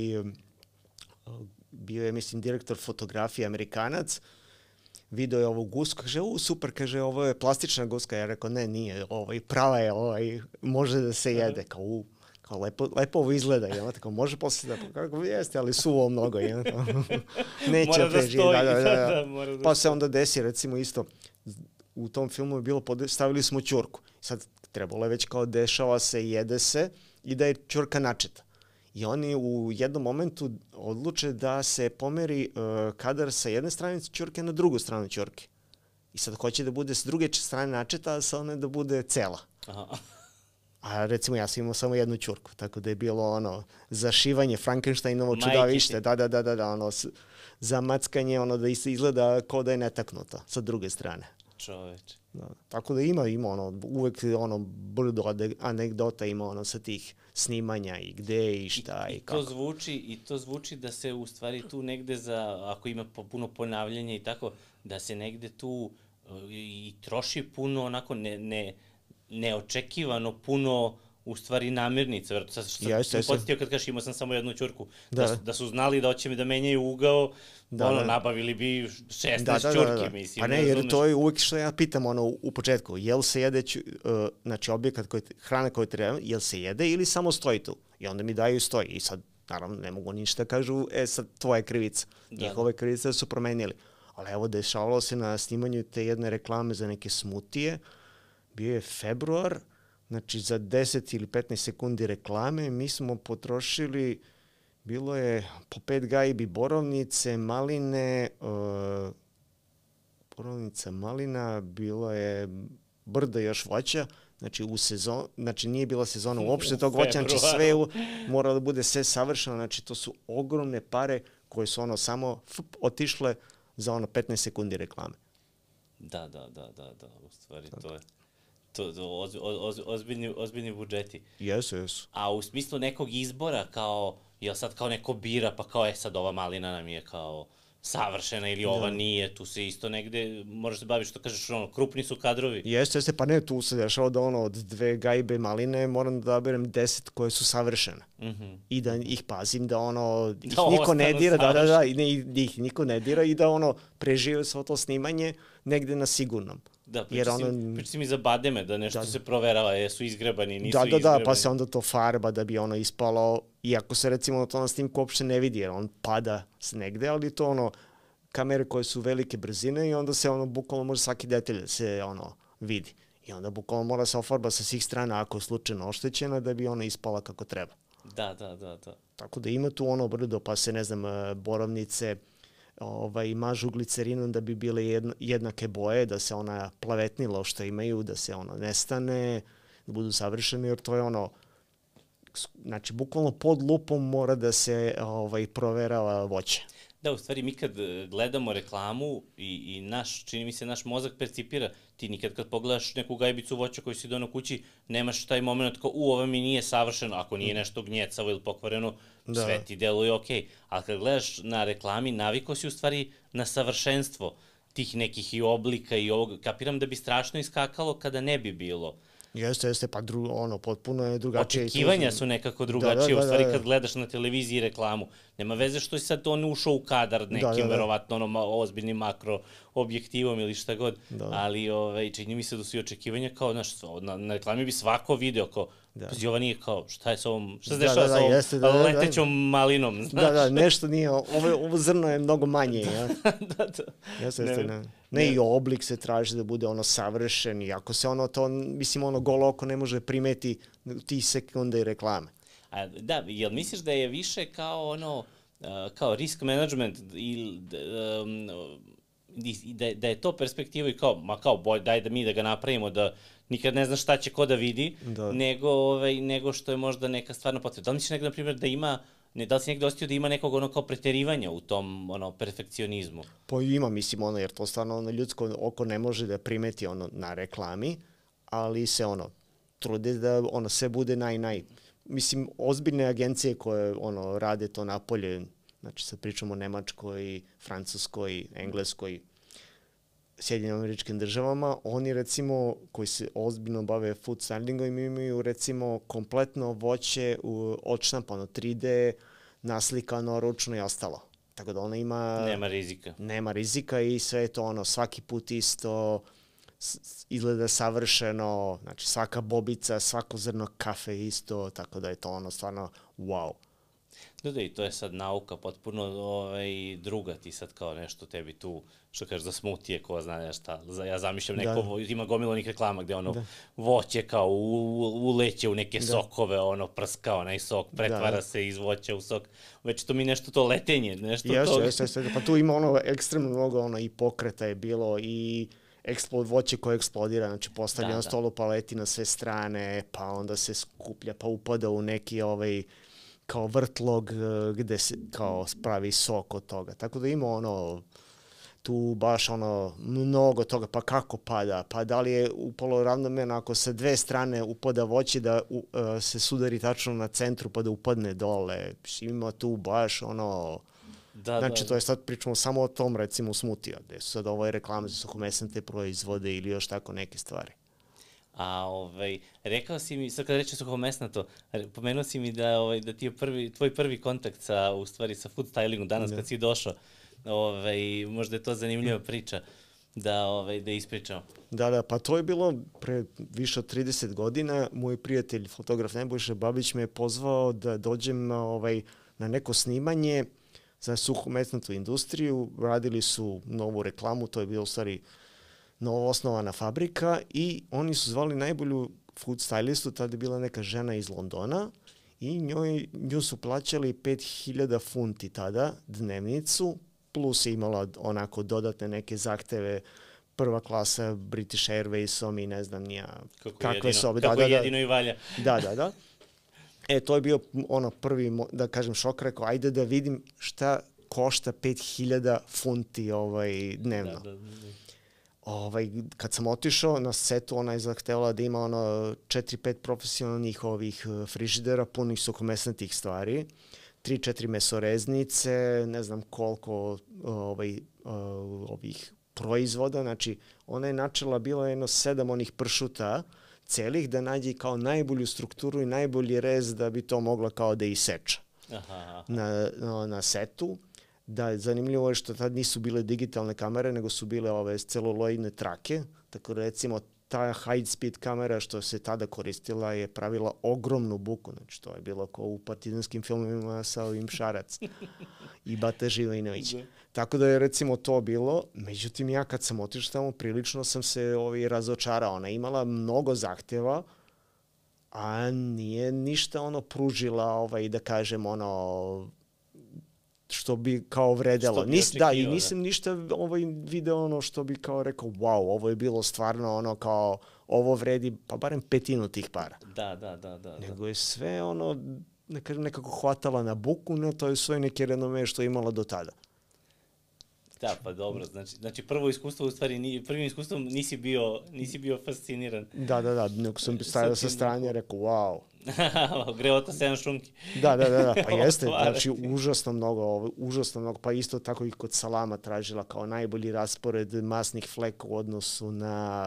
bio je, mislim, direktor fotografije Amerikanac, video je ovu Gusku, kaže, u, super, kaže, ovo je plastična guska. Ja rekao, ne, nije, ovaj, prava je, ovaj, može da se jede. Kao, u, kao lepo, lepo ovo izgleda, ja, tako, može posle da, kako jeste, ali suvo mnogo, ja, neće mora da stoji, da, da, da, da. da, mora da pa se onda desi, recimo isto, u tom filmu je bilo, stavili smo Ćurku, sad trebalo je već kao dešava se, jede se i da je Ćurka načeta. I oni u jednom momentu odluče da se pomeri uh, kadar sa jedne strane Ćurke na drugu stranu Ćurke. I sad hoće da bude s druge strane načeta, a sa one da bude cela. Aha. A recimo ja sam imao samo jednu Ćurku, tako da je bilo ono zašivanje Frankensteinovo čudovište, da, da, da, da, da, ono za mackanje, ono da izgleda kao da je netaknuto sa druge strane. Čoveče. Da, tako da ima, ima ono, uvek ono brdo anegdota ima ono sa tih snimanja i gde i šta i, i, i kako. To zvuči, I to zvuči da se u stvari tu negde za, ako ima puno ponavljanja i tako, da se negde tu i troši puno onako ne, ne, neočekivano puno u stvari namirnica. Vrlo, sad što yes, sam yes, podsjetio kad kažeš imao sam samo jednu Ćurku, da, da, da su znali da hoće mi da menjaju ugao, da, ono, da. nabavili bi šesnaest da, da, Ćurki, da, da. mislim. Pa ne, jer to je uvijek što ja pitam ono, u početku, jel se jede, uh, znači objekat, koji, hrana koju treba, jel se jede ili samo stoji tu? I onda mi daju stoji. I sad, naravno, ne mogu ništa kažu, e sad, tvoja krivica. Da, njihove krivice su promenili. Ali evo, dešavalo se na snimanju te jedne reklame za neke smutije, bio je februar, znači za deset ili petnaest sekundi reklame mi smo potrošili, bilo je po pet gajbi borovnice, maline, uh, borovnica, malina, bilo je brdo još voća, znači u sezon, znači nije bila sezona uopšte tog voća, znači sve u, mora da bude sve savršeno, znači to su ogromne pare koje su ono samo fup, otišle za ono petnaest sekundi reklame. Da, da, da, da, da, u stvari to je to, to oz, oz, ozbiljni, ozbiljni budžeti. Jesu, jesu. A u smislu nekog izbora, kao, jel sad kao neko bira, pa kao je sad ova malina nam je kao savršena ili ova da. Nije, tu se isto negde, moraš se baviti što kažeš, ono, krupni su kadrovi. Jeste, jeste, pa ne, tu se dešava da ono, od dve gajbe maline moram da odaberem deset koje su savršene. Mm -hmm. I da ih pazim da ono, ih da niko ne dira, da, da, da, i ne, ih niko ne dira i da ono, prežive svo to snimanje negde na sigurnom. Da, priča si, ono, priča si mi za bademe, da nešto da, se proverava, jesu izgrebani, nisu da, da, izgrebani. Da, da, pa se onda to farba da bi ono ispalo, iako se recimo to na snimku uopšte ne vidi, jer on pada s negde, ali to ono, kamere koje su velike brzine i onda se ono, bukvalno može svaki detalj se ono, vidi. I onda bukvalno mora se ofarba sa svih strana ako je slučajno oštećena da bi ona ispala kako treba. Da, da, da, da. Tako da ima tu ono brdo, pa se ne znam, borovnice, ovaj, mažu glicerinom da bi bile jedna, jednake boje, da se ona plavetnila što imaju, da se ono nestane, da budu savršene, jer to je ono, znači, bukvalno pod lupom mora da se ovaj, proverava voće. Da, u stvari, mi kad gledamo reklamu i, i naš, čini mi se, naš mozak percipira, ti nikad kad pogledaš neku gajbicu voća koju si donao kući, nemaš taj moment kao, u, ovo mi nije savršeno, ako nije nešto gnjecavo ili pokvareno, da. Sve ti deluje okej. Okay. Ali kad gledaš na reklami, naviko si u stvari na savršenstvo tih nekih i oblika i ovog. Kapiram da bi strašno iskakalo kada ne bi bilo. Jeste, jeste, pa dru, ono, potpuno je drugačije. Očekivanja su nekako drugačije, da, da, da, u stvari kad gledaš na televiziji reklamu. Nema veze što si sad on ušao u kadar nekim, da, da, da. verovatno, ono, ozbiljnim makro objektivom ili šta god, da. Ali ovaj, čini mi se da su i očekivanja kao, znaš, na, na reklami bi svako video kao, da. Pa Jovan nije kao, šta je s ovom, šta se dešava da, da, s ovom jeste, da, da, letećom da, malinom, znaš? Da, da, nešto nije, ovo, ovo zrno je mnogo manje, ja. da, da. Jeste, jeste, ne. Ne, ne, i oblik se traži da bude ono savršen i ako se ono to, mislim, ono golo oko ne može primeti ti sekunde i reklame. A, da, jel misliš da je više kao ono, uh, kao risk management ili um, da, da je to perspektiva i kao, ma kao, boj, daj da mi da ga napravimo, da nikad ne znaš šta će ko da vidi, da. Nego, ovaj, nego što je možda neka stvarna potreba. Da li misliš negde, na primjer, da ima, ne, da li si negde osetio da ima nekog ono kao preterivanja u tom ono, perfekcionizmu? Pa ima, mislim, ono, jer to stvarno ono, ljudsko oko ne može da primeti ono na reklami, ali se ono, trude da ono sve bude naj, naj. Mislim, ozbiljne agencije koje ono, rade to napolje, znači sad pričamo o Nemačkoj, Francuskoj, Engleskoj, Sjedinjenim Američkim Državama, oni recimo koji se ozbiljno bave food stylingom imaju recimo kompletno voće u odštampano tri D, naslikano ručno i ostalo. Tako da ona ima... Nema rizika. Nema rizika i sve je to ono svaki put isto, izgleda savršeno, znači svaka bobica, svako zrno kafe isto, tako da je to ono stvarno wow. Da, da, i to je sad nauka potpuno ovaj, druga, ti sad kao nešto tebi tu, što kažeš za smutije, ko zna nešto, ja zamišljam neko, da. Ima gomilo onih reklama gde ono, da. Voće kao u, uleće u neke da. Sokove, ono, prska onaj sok, pretvara da. Se iz voća u sok, već to mi nešto to letenje, nešto jeste, to... Jeste, jeste, pa tu ima ono ekstremno mnogo, ono, i pokreta je bilo, i eksplod, voće koje eksplodira, znači postavlja da, na stolu paleti na sve strane, pa onda se skuplja, pa upada u neki ovaj, kao vrtlog gde se kao spravi sok od toga. Tako da ima ono, tu baš ono, mnogo toga, pa kako pada, pa da li je upalo ravnomerno ako sa dve strane upada voće da u, uh, se sudari tačno na centru pa da upadne dole. Ima tu baš ono, da, znači da, to je sad pričamo samo o tom recimo smutija, gde su sad ovo reklame za suhomesnate proizvode ili još tako neke stvari. A ovaj, rekao si mi, sad kada reče suhomesnato, pomenuo si mi da, ovaj, da ti je prvi, tvoj prvi kontakt sa, u stvari, sa food stylingom danas, da. Kad si došao, ovaj, možda je to zanimljiva priča da, ovaj, da ispričamo. Da, da, pa to je bilo pre više od trideset godina. Moj prijatelj, fotograf Nebojša Babić, me je pozvao da dođem ovaj, na neko snimanje za suhomesnatu industriju. Radili su novu reklamu, to je bilo u stvari novo osnovana fabrika i oni su zvali najbolju food stylistu, tada je bila neka žena iz Londona i njoj, nju su plaćali pet hiljada funti tada, dnevnicu, plus je imala onako dodatne neke zahteve, prva klasa British Airwaysom i ne znam nija kako kakve jedino, sobe. Kako da, da, jedino i valja. Da, da, da. E, to je bio ono prvi, da kažem, šok, rekao, ajde da vidim šta košta pet hiljada funti ovaj, dnevno. Da, da, da. Ovaj, kad sam otišao na setu, ona je zahtevala da ima ono četiri pet profesionalnih ovih frižidera, punih suhomesnatih stvari, tri četiri mesoreznice, ne znam koliko ovaj, ovih proizvoda, znači ona je načela, bilo jedno sedam onih pršuta celih, da nađe kao najbolju strukturu i najbolji rez da bi to mogla kao da iseča. Aha, aha. Na, na, na setu. Da, zanimljivo je što tad nisu bile digitalne kamere, nego su bile ove celuloidne trake, tako da recimo ta high speed kamera što se tada koristila je pravila ogromnu buku, znači to je bilo kao u partizanskim filmovima sa ovim Šarac i Bata Živinović. Tako da je recimo to bilo, međutim ja kad sam otišao tamo prilično sam se ovaj, razočarao, ona imala mnogo zahtjeva, a nije ništa ono pružila, ovaj, da kažem, ono što bi kao vredelo. Bi Nis, da, i da. nisam ništa ovaj video ono što bi kao rekao, wow, ovo je bilo stvarno ono kao, ovo vredi pa barem petinu tih para. Da, da, da, da. Nego je sve ono, ne kažem, nekako hvatala na buku, no to je sve neke renome što je imala do tada. Da, pa dobro, znači, znači prvo iskustvo u stvari, ni, prvim iskustvom nisi bio, nisi bio fasciniran. Da, da, da, nego sam stavio sa strane i rekao, wow. Greo to sedam šunki. Da, da, da, da, pa jeste, znači užasno mnogo, užasno mnogo, pa isto tako i kod salama tražila kao najbolji raspored masnih fleka u odnosu na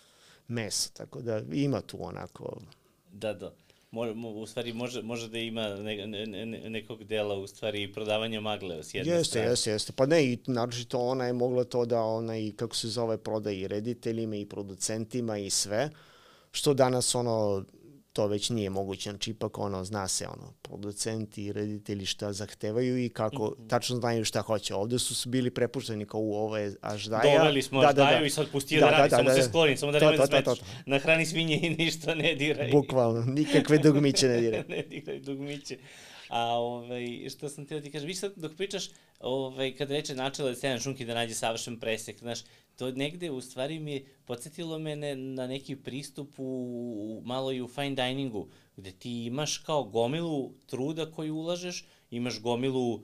meso, tako da ima tu onako. Da, da. Mo, mo, u stvari može, može da ima ne, ne, ne, nekog dela u stvari prodavanja magle s jedne jeste, strane. Jeste, jeste. Pa ne, i naročito ona je mogla to da ona i kako se zove proda i rediteljima i producentima i sve, što danas ono to već nije moguće, znači ipak ono, zna se ono, producenti i reditelji šta zahtevaju i kako, mm-hmm. tačno znaju šta hoće. Ovde su bili prepušteni kao u ovo je Aždaja. Doveli smo da, Aždaju da, da. I sad pusti da, da radi, da, samo da, se skloni, samo da nema da smetiš. Na hrani svinje i ništa ne diraj. Bukvalno, nikakve dugmiće ne diraj. Ne diraj dugmiće. A ovaj, što sam ti da ti kažem, vi sad dok pričaš, ovaj, kad reče načela da sedam šunki da nađe savršen presek, znaš, to negde u stvari mi podsjetilo mene na neki pristup u, malo i u fine diningu, gde ti imaš kao gomilu truda koju ulažeš, imaš gomilu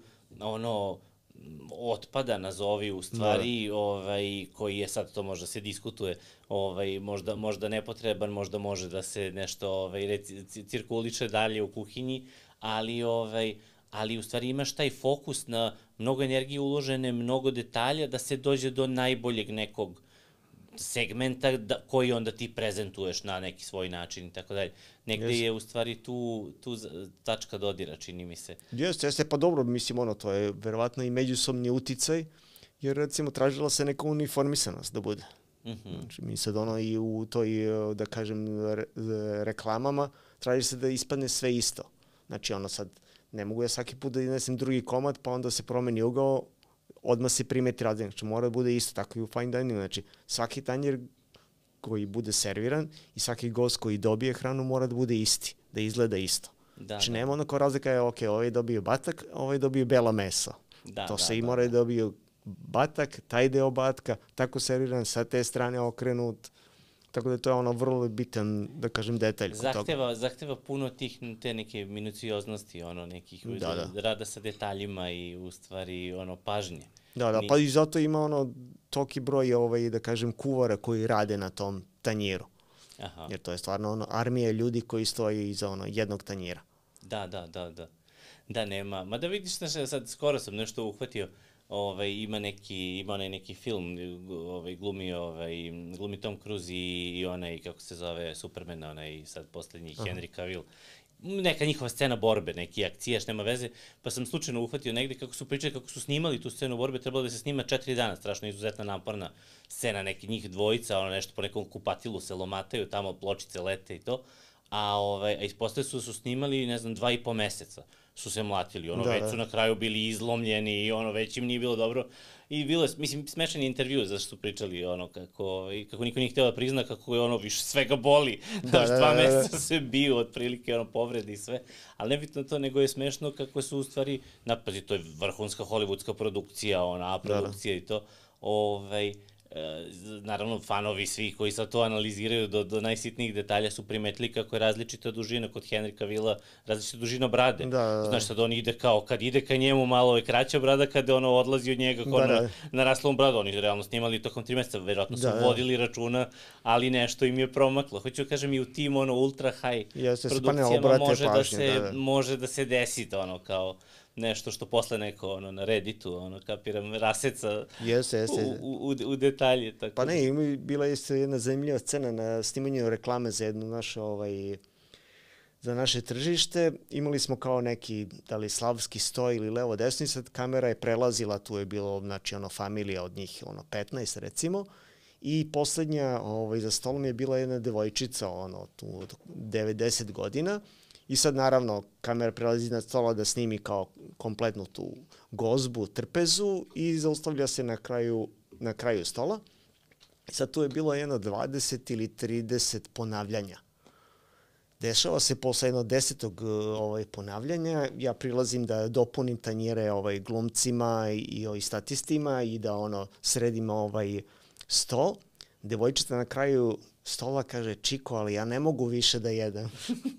ono otpada, nazovi u stvari, no. ovaj, koji je sad, to možda se diskutuje, ovaj, možda, možda nepotreban, možda može da se nešto ovaj, reci, cirkuliše dalje u kuhinji, ali ovaj, ali u stvari imaš taj fokus na mnogo energije uložene, mnogo detalja da se dođe do najboljeg nekog segmenta da, koji onda ti prezentuješ na neki svoj način i tako dalje. Negde yes. je u stvari tu, tu tačka dodira, čini mi se. Jeste, jeste, pa dobro, mislim, ono, to je verovatno i međusobni uticaj, jer recimo tražila se neka uniformisanost da bude. Mm-hmm. Znači, mi sad ono i u toj, da kažem, re, reklamama traži se da ispadne sve isto. Znači, ono sad, ne mogu ja svaki put da iznesem drugi komad, pa onda se promeni ugao, odmah se primeti razlika. Znači, mora da bude isto, tako i u fine diningu. Znači, svaki tanjir koji bude serviran i svaki gost koji dobije hranu mora da bude isti, da izgleda isto. Da, znači, da. Nema ono kao razlika je, ok, ovaj dobio batak, ovaj dobio belo meso. Da, to da, se da, i mora da, da dobio batak, taj deo batka, tako serviran, sa te strane okrenut. Tako da to je ono vrlo bitan, da kažem, detalj. Zahteva, zahteva puno tih, te neke minucioznosti, ono, nekih da, da. rada sa detaljima i u stvari, ono, pažnje. Da, da, pa i zato ima ono toki broj, ovaj, da kažem, kuvara koji rade na tom tanjiru. Aha. Jer to je stvarno ono, armija ljudi koji stoji iza ono, jednog tanjira. Da, da, da, da. Da, nema. Ma da vidiš, znaš, sad skoro sam nešto uhvatio, ovaj, ima neki, ima onaj neki film, ovaj, glumi, ovaj, glumi Tom Cruise i, i onaj, kako se zove, Superman, onaj sad poslednji, Aha. Henry Cavill. Neka njihova scena borbe, neki akcijaš, nema veze, pa sam slučajno uhvatio negde kako su pričali, kako su snimali tu scenu borbe, trebalo da se snima četiri dana, strašno izuzetna naporna scena, neki njih dvojica, ono nešto po nekom kupatilu se lomataju, tamo pločice lete i to, a, ovaj, a ispostavili su da su snimali, ne znam, dva i po meseca su se mlatili, ono, da, već da. su na kraju bili izlomljeni i ono, već im nije bilo dobro. I bilo je, mislim, smešan je intervju, zašto su pričali, ono, kako, i kako niko nije htio da prizna, kako je ono, više svega boli, da, znaš, da, dva da, da, meseca se biju, otprilike, ono, povredi i sve, ali nebitno to, nego je smešno kako su u stvari, napazi, to je vrhunska hollywoodska produkcija, ona, A produkcija da, da. i to, ovaj, E, naravno, fanovi svi koji sad to analiziraju do, do najsitnijih detalja su primetili kako je različita dužina kod Henry Cavilla, različita dužina brade. Da, da, da. Znaš, sad on ide kao, kad ide ka njemu malo je kraća brada, kada ono odlazi od njega kao da, ono, da. na raslom bradu. Oni realno snimali tokom tri meseca, verovatno su da, vodili da. računa, ali nešto im je promaklo. Hoću da kažem, i u tim ono, ultra high Jeste, produkcijama može, pažnje, da se, da, da. može da se desi to ono kao nešto što posle neko ono, na Redditu, ono, kapiram, raseca yes, yes, yes. U, u, u detalje. Tako pa ne, ima, bila je jedna zanimljiva scena na snimanju reklame za jednu našu, ovaj, za naše tržište. Imali smo kao neki, da li slavski stoj ili levo desni, sad kamera je prelazila, tu je bilo, znači, ono, familija od njih, ono, petnaest recimo, i poslednja, ovaj, za stolom je bila jedna devojčica, ono, tu od devedeset godina. I sad, naravno, kamera prelazi na stola da snimi kao kompletnu tu gozbu, trpezu i zaustavlja se na kraju, na kraju stola. Sad tu je bilo jedno dvadeset ili trideset ponavljanja. Dešava se posle jedno desetog ovaj, ponavljanja, ja prilazim da dopunim tanjire ovaj, glumcima i, i ovaj, statistima i da ono sredim ovaj sto. Devojčica na kraju stola kaže, Čiko, ali ja ne mogu više da jedem.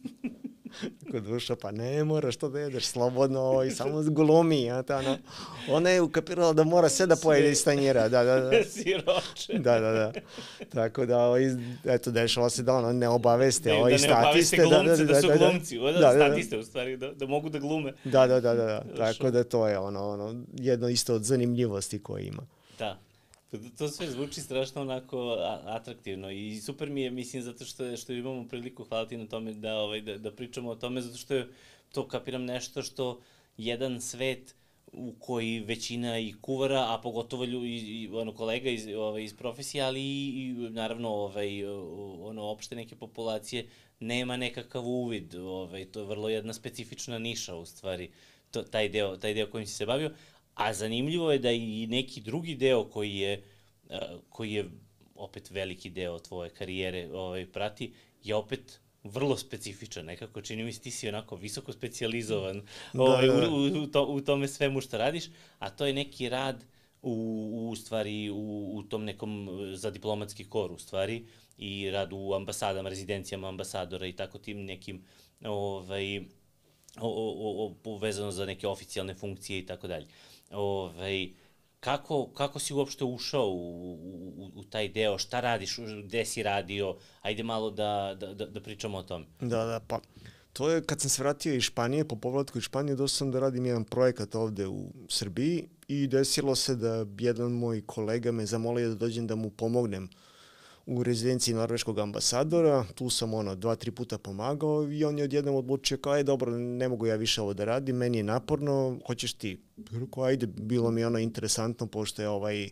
Kod duša, pa ne moraš to da jedeš slobodno i samo glumi. Ja, ta, no. Ona je ukapirala da mora sve da pojede iz tanjira. Da, da, da. Siroče. Da, da, da. Tako da, ovaj, eto, dešava se da ono ne obaveste. Da, ovaj, da ne obaveste glumce, da, da, da su da, glumci. Da, da, da, statiste, u stvari, da, da mogu da glume. Da, da, da, da. da. Tako da to je ono, ono, jedno isto od zanimljivosti koje ima. Da. To, to sve zvuči strašno onako atraktivno i super mi je, mislim, zato što, što imamo priliku, hvala ti na tome da, ovaj, da, da pričamo o tome, zato što je to, kapiram, nešto što jedan svet u koji većina i kuvara, a pogotovo lju, i, i ono, kolega iz, ovaj, iz profesije, ali i, i naravno ovaj, ono, opšte neke populacije, nema nekakav uvid. Ovaj, to je vrlo jedna specifična niša, u stvari, to, taj, deo, taj deo kojim si se bavio. A zanimljivo je da i neki drugi deo koji je, uh, koji je opet veliki deo tvoje karijere ovaj, prati, je opet vrlo specifičan. Nekako čini mi se ti si onako visoko specijalizovan da, ovaj, da. U, u, to, u tome svemu što radiš, a to je neki rad u, u stvari u, u tom nekom za diplomatski kor u stvari i rad u ambasadama, rezidencijama ambasadora i tako tim nekim ovaj, o, o, o, vezano za neke oficijalne funkcije i tako dalje. Ovaj, kako, kako si uopšte ušao u, u, u taj deo, šta radiš, gde si radio, ajde malo da, da, da pričamo o tome. Da, da, pa to je kad sam se vratio iz Španije, po povratku iz Španije, došao sam da radim jedan projekat ovde u Srbiji i desilo se da jedan moj kolega me zamolio da dođem da mu pomognem u rezidenciji norveškog ambasadora. Tu sam ono dva, tri puta pomagao i on je odjednom odlučio kao, aj dobro, ne mogu ja više ovo da radim, meni je naporno, hoćeš ti? Rekao, ajde, bilo mi ono interesantno, pošto je ovaj,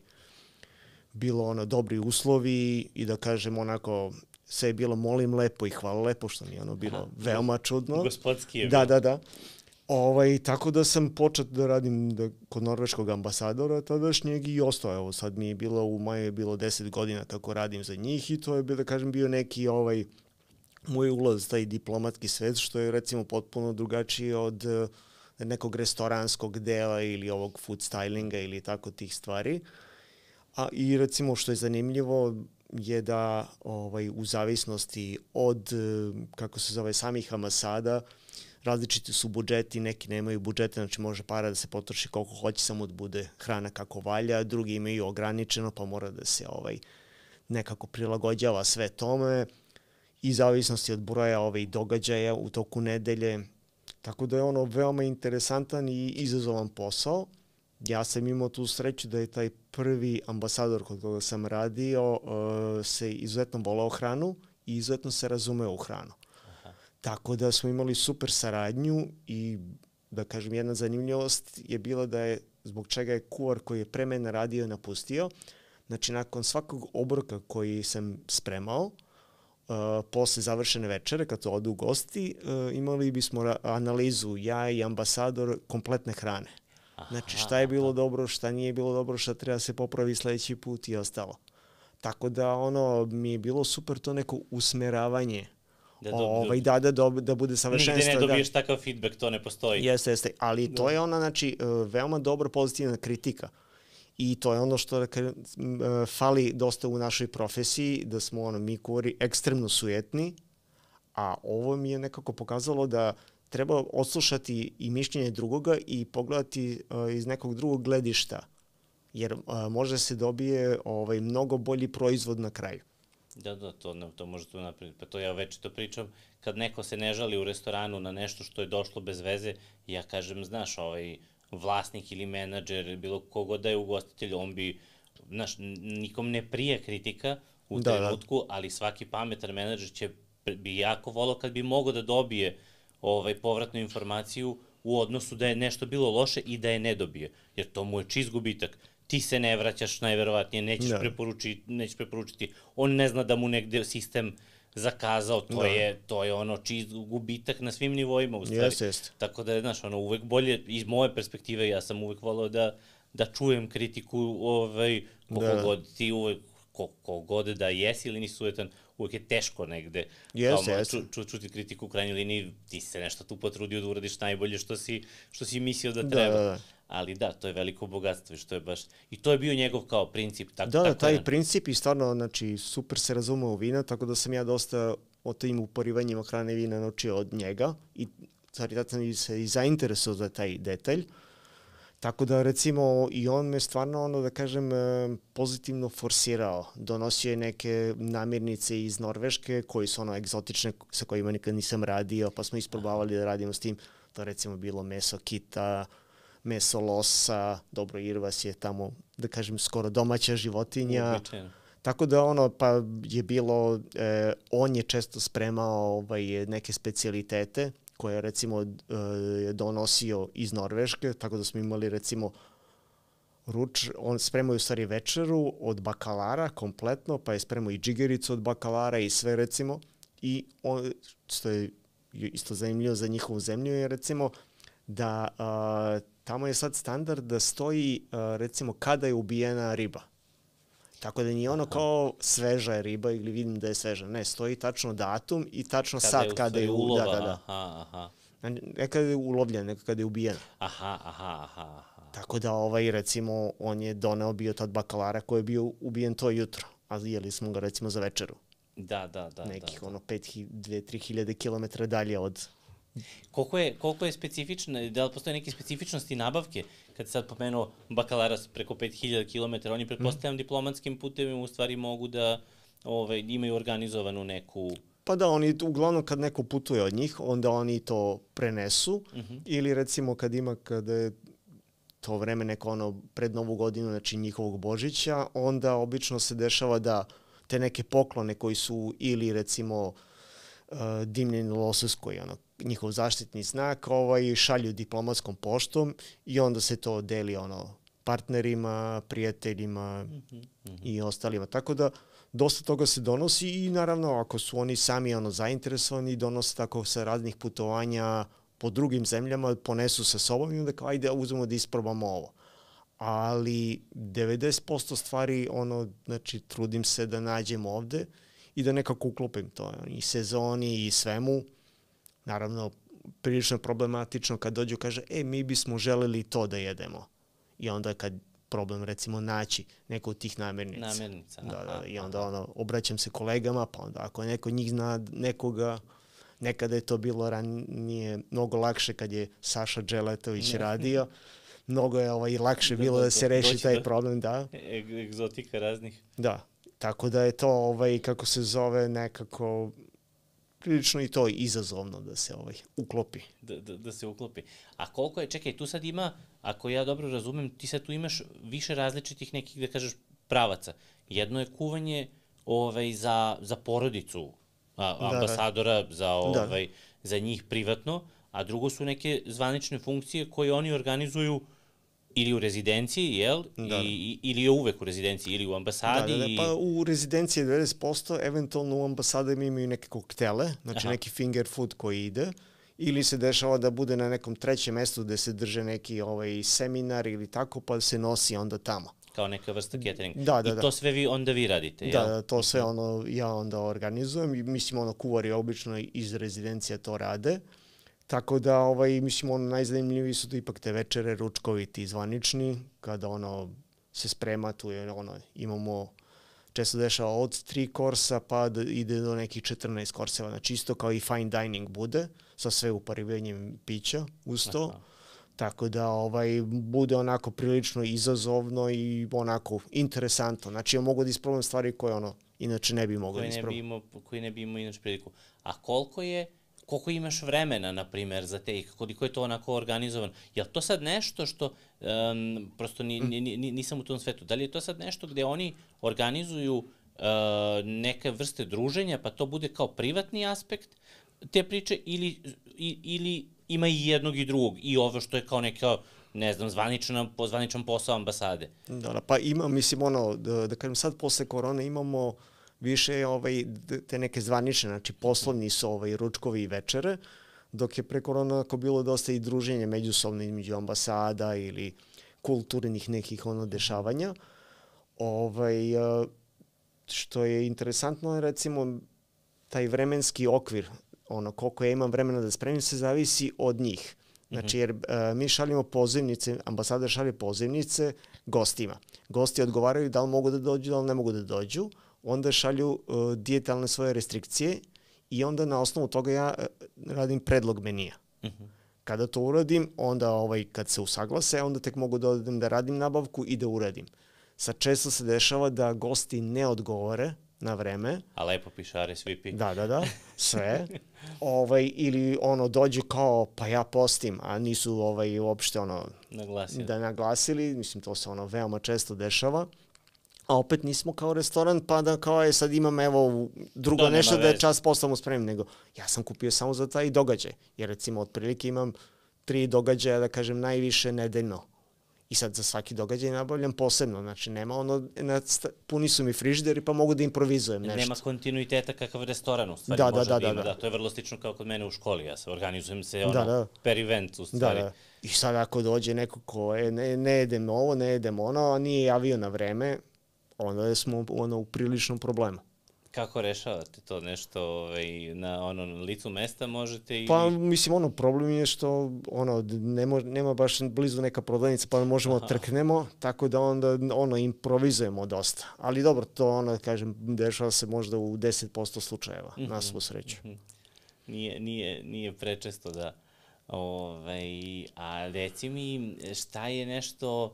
bilo ono dobri uslovi i da kažem onako, sve je bilo molim lepo i hvala lepo, što mi je ono bilo Aha, veoma čudno. Gospodski je da, bilo. Da, da, da. Ovaj, tako da sam počet da radim da, kod norveškog ambasadora tadašnjeg i ostao. Evo, sad mi je bilo, u maju je bilo deset godina kako radim za njih i to je, da kažem, bio neki ovaj, moj ulaz, taj diplomatski svet, što je recimo potpuno drugačiji od nekog restoranskog dela ili ovog food stylinga ili tako tih stvari. A i recimo što je zanimljivo je da ovaj, u zavisnosti od, kako se zove, samih ambasada, različiti su budžeti, neki nemaju budžete, znači može para da se potroši koliko hoće, samo da bude hrana kako valja, drugi imaju ograničeno, pa mora da se ovaj nekako prilagođava sve tome i zavisnosti od broja ovaj događaja u toku nedelje. Tako da je ono veoma interesantan i izazovan posao. Ja sam imao tu sreću da je taj prvi ambasador kod koga sam radio uh, se izuzetno volao hranu i izuzetno se razumeo u hranu. Tako da smo imali super saradnju i da kažem jedna zanimljivost je bila da je zbog čega je kuvar koji je pre mene radio napustio. Znači nakon svakog obroka koji sam spremao, Uh, posle završene večere, kad to odu gosti, uh, imali bismo analizu, ja i ambasador, kompletne hrane. Aha, znači šta je bilo aha. dobro, šta nije bilo dobro, šta treba se popravi sledeći put i ostalo. Tako da ono mi je bilo super to neko usmeravanje. Da, do, ovaj, da, da, da, da bude savršenstvo. Nigde ne dobiješ da, takav feedback, to ne postoji. Jeste, jeste, ali to je ona, znači, veoma dobra pozitivna kritika. I to je ono što fali dosta u našoj profesiji, da smo ono, mi kuvari ekstremno sujetni, a ovo mi je nekako pokazalo da treba odslušati i mišljenje drugoga i pogledati uh, iz nekog drugog gledišta, jer uh, može se dobije ovaj, mnogo bolji proizvod na kraju. Da, da, to, to može tu napraviti. Pa to ja već to pričam, kad neko se ne žali u restoranu na nešto što je došlo bez veze, ja kažem, znaš, ovaj, vlasnik ili menadžer, bilo kogod da je ugostitelj, on bi, znaš, nikom ne prije kritika u da, trenutku, da. Ali svaki pametan menadžer će, bi jako volao kad bi mogao da dobije ovaj, povratnu informaciju u odnosu da je nešto bilo loše i da je ne dobije, jer to mu je čist gubitak. Ti se ne vraćaš, najverovatnije, nećeš, da. preporučiti, nećeš preporučiti, on ne zna da mu negde sistem zakazao, to, da. je, to je ono čist gubitak na svim nivoima u stvari. Yes, yes. Tako da je, znaš, ono, uvek bolje, iz moje perspektive, ja sam uvek volao da, da čujem kritiku, ovaj, koliko da. god ti uvek, koliko god da jesi ili nisi sujetan, uvek je teško negde. Yes, yes. Ču, ču, čuti kritiku u krajnjoj liniji, ti se nešto tu potrudio da uradiš najbolje što si, što si mislio da treba. Da, da, da. Ali da, to je veliko bogatstvo i što je baš, i to je bio njegov kao princip. Tako, da, da, tako taj je... princip i stvarno, znači, super se razumeo u vina, tako da sam ja dosta o tim uporivanjima hrane vina naučio od njega i stvari da sam se i zainteresovao za taj detalj. Tako da, recimo, i on me stvarno, ono, da kažem, pozitivno forsirao. Donosio je neke namirnice iz Norveške, koji su, ono, egzotične, sa kojima nikad nisam radio, pa smo isprobavali da radimo s tim. To, recimo, bilo meso kita, meso losa, dobro, irvas je tamo, da kažem, skoro domaća životinja. Uobičajeno. Tako da, ono, pa je bilo, eh, on je često spremao ovaj, neke specijalitete, koje je, recimo, je donosio iz Norveške, tako da smo imali, recimo, ruč, on spremao u stvari večeru od bakalara kompletno, pa je spremao i džigericu od bakalara i sve, recimo, i on, što je isto zanimljivo za njihovu zemlju, je, recimo, da a, tamo je sad standard da stoji, a, recimo, kada je ubijena riba. Tako da nije ono kao sveža je riba ili vidim da je sveža. Ne, stoji tačno datum i tačno kada sad kada je ulova. Da, da, da. Aha, aha. Nekada je ulovljen, nekada je ubijen. Aha, aha, aha. Tako da, ovaj, recimo, on je doneo bio tad bakalara koji je bio ubijen to jutro, a jeli smo ga, recimo, za večeru. Da, da, da. Nekih, da, da. ono, pet, dve, tri hiljade kilometra dalje od... Koliko je, koliko je specifična, da li postoje neke specifičnosti nabavke? Kad sad pomenuo bakalara preko pet hiljada kilometara, oni pretpostavljam mm. diplomatskim putevima u stvari mogu da ove, imaju organizovanu neku... Pa da, oni uglavnom kad neko putuje od njih, onda oni to prenesu, mm -hmm. ili recimo kad ima, kada je to vreme neko ono pred Novu godinu, znači njihovog Božića, onda obično se dešava da te neke poklone koji su ili recimo uh, dimljeni losos koji ono njihov zaštitni znak, ovaj, šalju diplomatskom poštom i onda se to deli ono partnerima, prijateljima mm -hmm. i ostalima. Tako da dosta toga se donosi i naravno ako su oni sami ono zainteresovani, donose tako sa raznih putovanja po drugim zemljama, ponesu sa sobom i onda kao ajde uzmemo da isprobamo ovo. Ali devedeset posto stvari ono, znači trudim se da nađem ovde i da nekako uklopim to i sezoni i svemu. Naravno, prilično problematično kad dođu kaže, e, mi bismo želeli to da jedemo. I onda kad problem, recimo, naći neko od tih namirnica. Namirnica. Da, da, i onda ono, obraćam se kolegama, pa onda ako neko njih zna nekoga, nekada je to bilo ranije mnogo lakše kad je Saša Dželetović radio, mnogo je ovaj, lakše da, bilo da, da se reši taj problem, da. Egzotika raznih. Da, tako da je to, ovaj, kako se zove, nekako prilično i to izazovno da se ovaj uklopi. Da, da, da se uklopi. A koliko je, čekaj, tu sad ima, ako ja dobro razumem, ti sad tu imaš više različitih nekih, da kažeš, pravaca. Jedno je kuvanje ovaj, za, za porodicu a, ambasadora, da, za, ovaj, da. za njih privatno, a drugo su neke zvanične funkcije koje oni organizuju ili u rezidenciji, jel? Da. I, ili je uvek u rezidenciji, ili u ambasadi? Da, da, da, pa u rezidenciji je devedeset posto, eventualno u ambasadama imaju neke koktele, znači Aha. neki finger food koji ide, ili se dešava da bude na nekom trećem mestu gde se drže neki ovaj, seminar ili tako, pa se nosi onda tamo. Kao neka vrsta cateringa. Da, da, I da. to sve vi onda vi radite, jel? Da, da, to sve ono, ja onda organizujem i mislim ono kuvari obično iz rezidencija to rade. Tako da, ovaj, mislim, ono, najzanimljiviji su to ipak te večere, ručkovi ti zvanični, kada ono se sprema, tu je ono, imamo, često dešava od tri korsa pa da ide do nekih četrnaest korseva, znači isto kao i fine dining bude, sa sve uparivanjem pića uz to. Aha. Tako da ovaj, bude onako prilično izazovno i onako interesantno. Znači ja mogu da isprobam stvari koje ono, inače ne bi mogao da isprobam. Koji ne bi imao inače priliku. A koliko je koliko imaš vremena, na primjer, za te, koliko je to onako organizovan? Je li to sad nešto što, um, prosto ni, ni, ni, nisam u tom svetu, da li je to sad nešto gde oni organizuju uh, neke vrste druženja, pa to bude kao privatni aspekt te priče, ili, i, ili ima i jednog i drugog, i ovo što je kao neka, ne znam, zvaničan, zvaničan posao ambasade? Da, da, pa ima, mislim, ono, da, da kažem, sad posle korone imamo više ovaj, te neke zvanične, znači poslovni su ovaj, ručkovi i večere, dok je pre korona ako bilo dosta i druženje međusobno između ambasada ili kulturnih nekih ono dešavanja. Ovaj, što je interesantno je recimo taj vremenski okvir, ono koliko ja imam vremena da spremim se zavisi od njih. Znači jer uh, mi šaljemo pozivnice, ambasada šalje pozivnice gostima. Gosti odgovaraju da li mogu da dođu, da li ne mogu da dođu, onda šalju uh, dijetalne svoje restrikcije i onda na osnovu toga ja uh, radim predlog menija. Uh-huh. Kada to uradim, onda ovaj, kad se usaglase, onda tek mogu da odem da radim nabavku i da uradim. Sad često se dešava da gosti ne odgovore na vreme. A lepo pišare svi pi. Da, da, da, sve. ovaj, ili ono dođu kao pa ja postim, a nisu ovaj, uopšte ono naglasili. Da naglasili. Mislim, to se ono veoma često dešava. A opet nismo kao restoran, pa da kao je sad imam evo drugo da, nešto da je čas postavamo spremim, nego ja sam kupio samo za taj događaj. Jer recimo otprilike imam tri događaja, da kažem, najviše nedeljno. I sad za svaki događaj nabavljam posebno, znači nema ono, puni su mi frižideri pa mogu da improvizujem nešto. Nema kontinuiteta kakav restoran u stvari da, može da, da, da, ima. da. Da, to je vrlo slično kao kod mene u školi, ja se organizujem se ono, da, da. per event u stvari. Da, da. I sad ako dođe neko ko je, ne, ne jedem ovo, ne jedem ono, a nije javio na vreme, onda smo ono, u priličnom problemu. Kako rešavate to nešto ovaj, na, ono, na licu mesta možete? I... Pa mislim, ono, problem je što ono, nema, nema baš blizu neka prodavnica pa možemo Aha. trknemo, tako da onda ono, improvizujemo dosta. Ali dobro, to ono, kažem, dešava se možda u deset posto slučajeva, mm-hmm. na svu sreću. Mm-hmm. Nije, nije, nije prečesto da... Ovaj, a reci mi, šta je nešto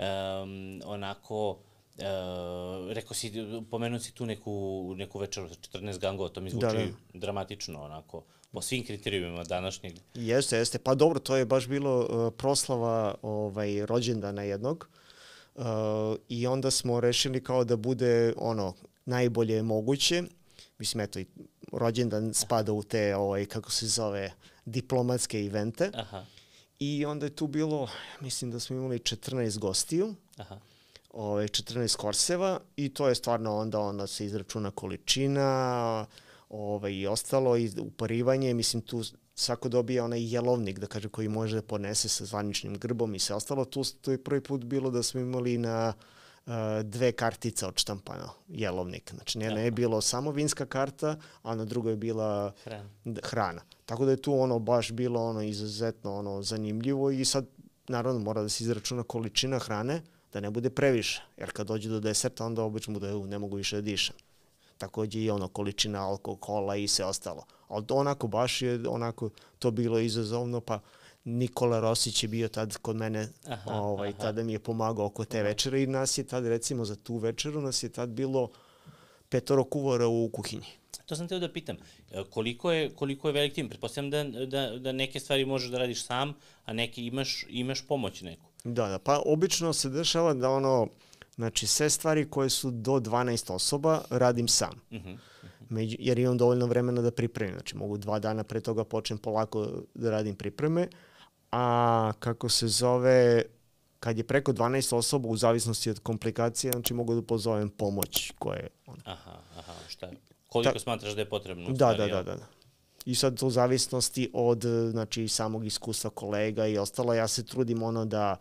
um, onako... Uh, rekao si, pomenuo si tu neku, neku večeru sa četrnaest gangova, to mi zvuči da, da. dramatično, onako, po svim kriterijumima današnjeg. Jeste, jeste. Pa dobro, to je baš bilo uh, proslava ovaj, rođendana jednog uh, i onda smo rešili kao da bude ono najbolje moguće. Mislim, eto, i rođendan spada u te, ovaj, kako se zove, diplomatske evente. Aha. I onda je tu bilo, mislim da smo imali četrnaest gostiju. Aha. Ove, četrnaest korseva i to je stvarno onda onda se izračuna količina ove, i ostalo i uparivanje, mislim tu svako dobija onaj jelovnik da kaže koji može da ponese sa zvaničnim grbom i sve ostalo, tu to je prvi put bilo da smo imali na uh, dve kartice odštampano jelovnik, znači ne, ne je bilo samo vinska karta, a na drugoj je bila hrana. hrana. Tako da je tu ono baš bilo ono izuzetno ono zanimljivo i sad naravno mora da se izračuna količina hrane da ne bude previše, jer kad dođe do deserta onda obično bude ne mogu više da dišem. Takođe i ono količina alkohola i sve ostalo. Ali onako baš je onako to bilo izazovno, pa Nikola Rosić je bio tad kod mene, aha, ovaj, aha. tada mi je pomagao oko te večere i nas je tad recimo za tu večeru nas je tad bilo petoro kuvara u kuhinji. To sam teo da pitam, koliko je, koliko je velik tim? Pretpostavljam da, da, da neke stvari možeš da radiš sam, a neke imaš, imaš pomoć neku. Da, da, pa obično se dešava da ono, znači sve stvari koje su do dvanaest osoba radim sam. Uh-huh, uh-huh. Među, jer imam dovoljno vremena da pripremim, znači mogu dva dana pre toga počnem polako da radim pripreme, a kako se zove, kad je preko dvanaest osoba u zavisnosti od komplikacije, znači mogu da pozovem pomoć koje... Ono. Aha, aha, šta je? Koliko Ta, smatraš da je potrebno? Da, stvari, da, da, da, da. I sad u zavisnosti od, znači, samog iskustva kolega i ostalo, ja se trudim ono da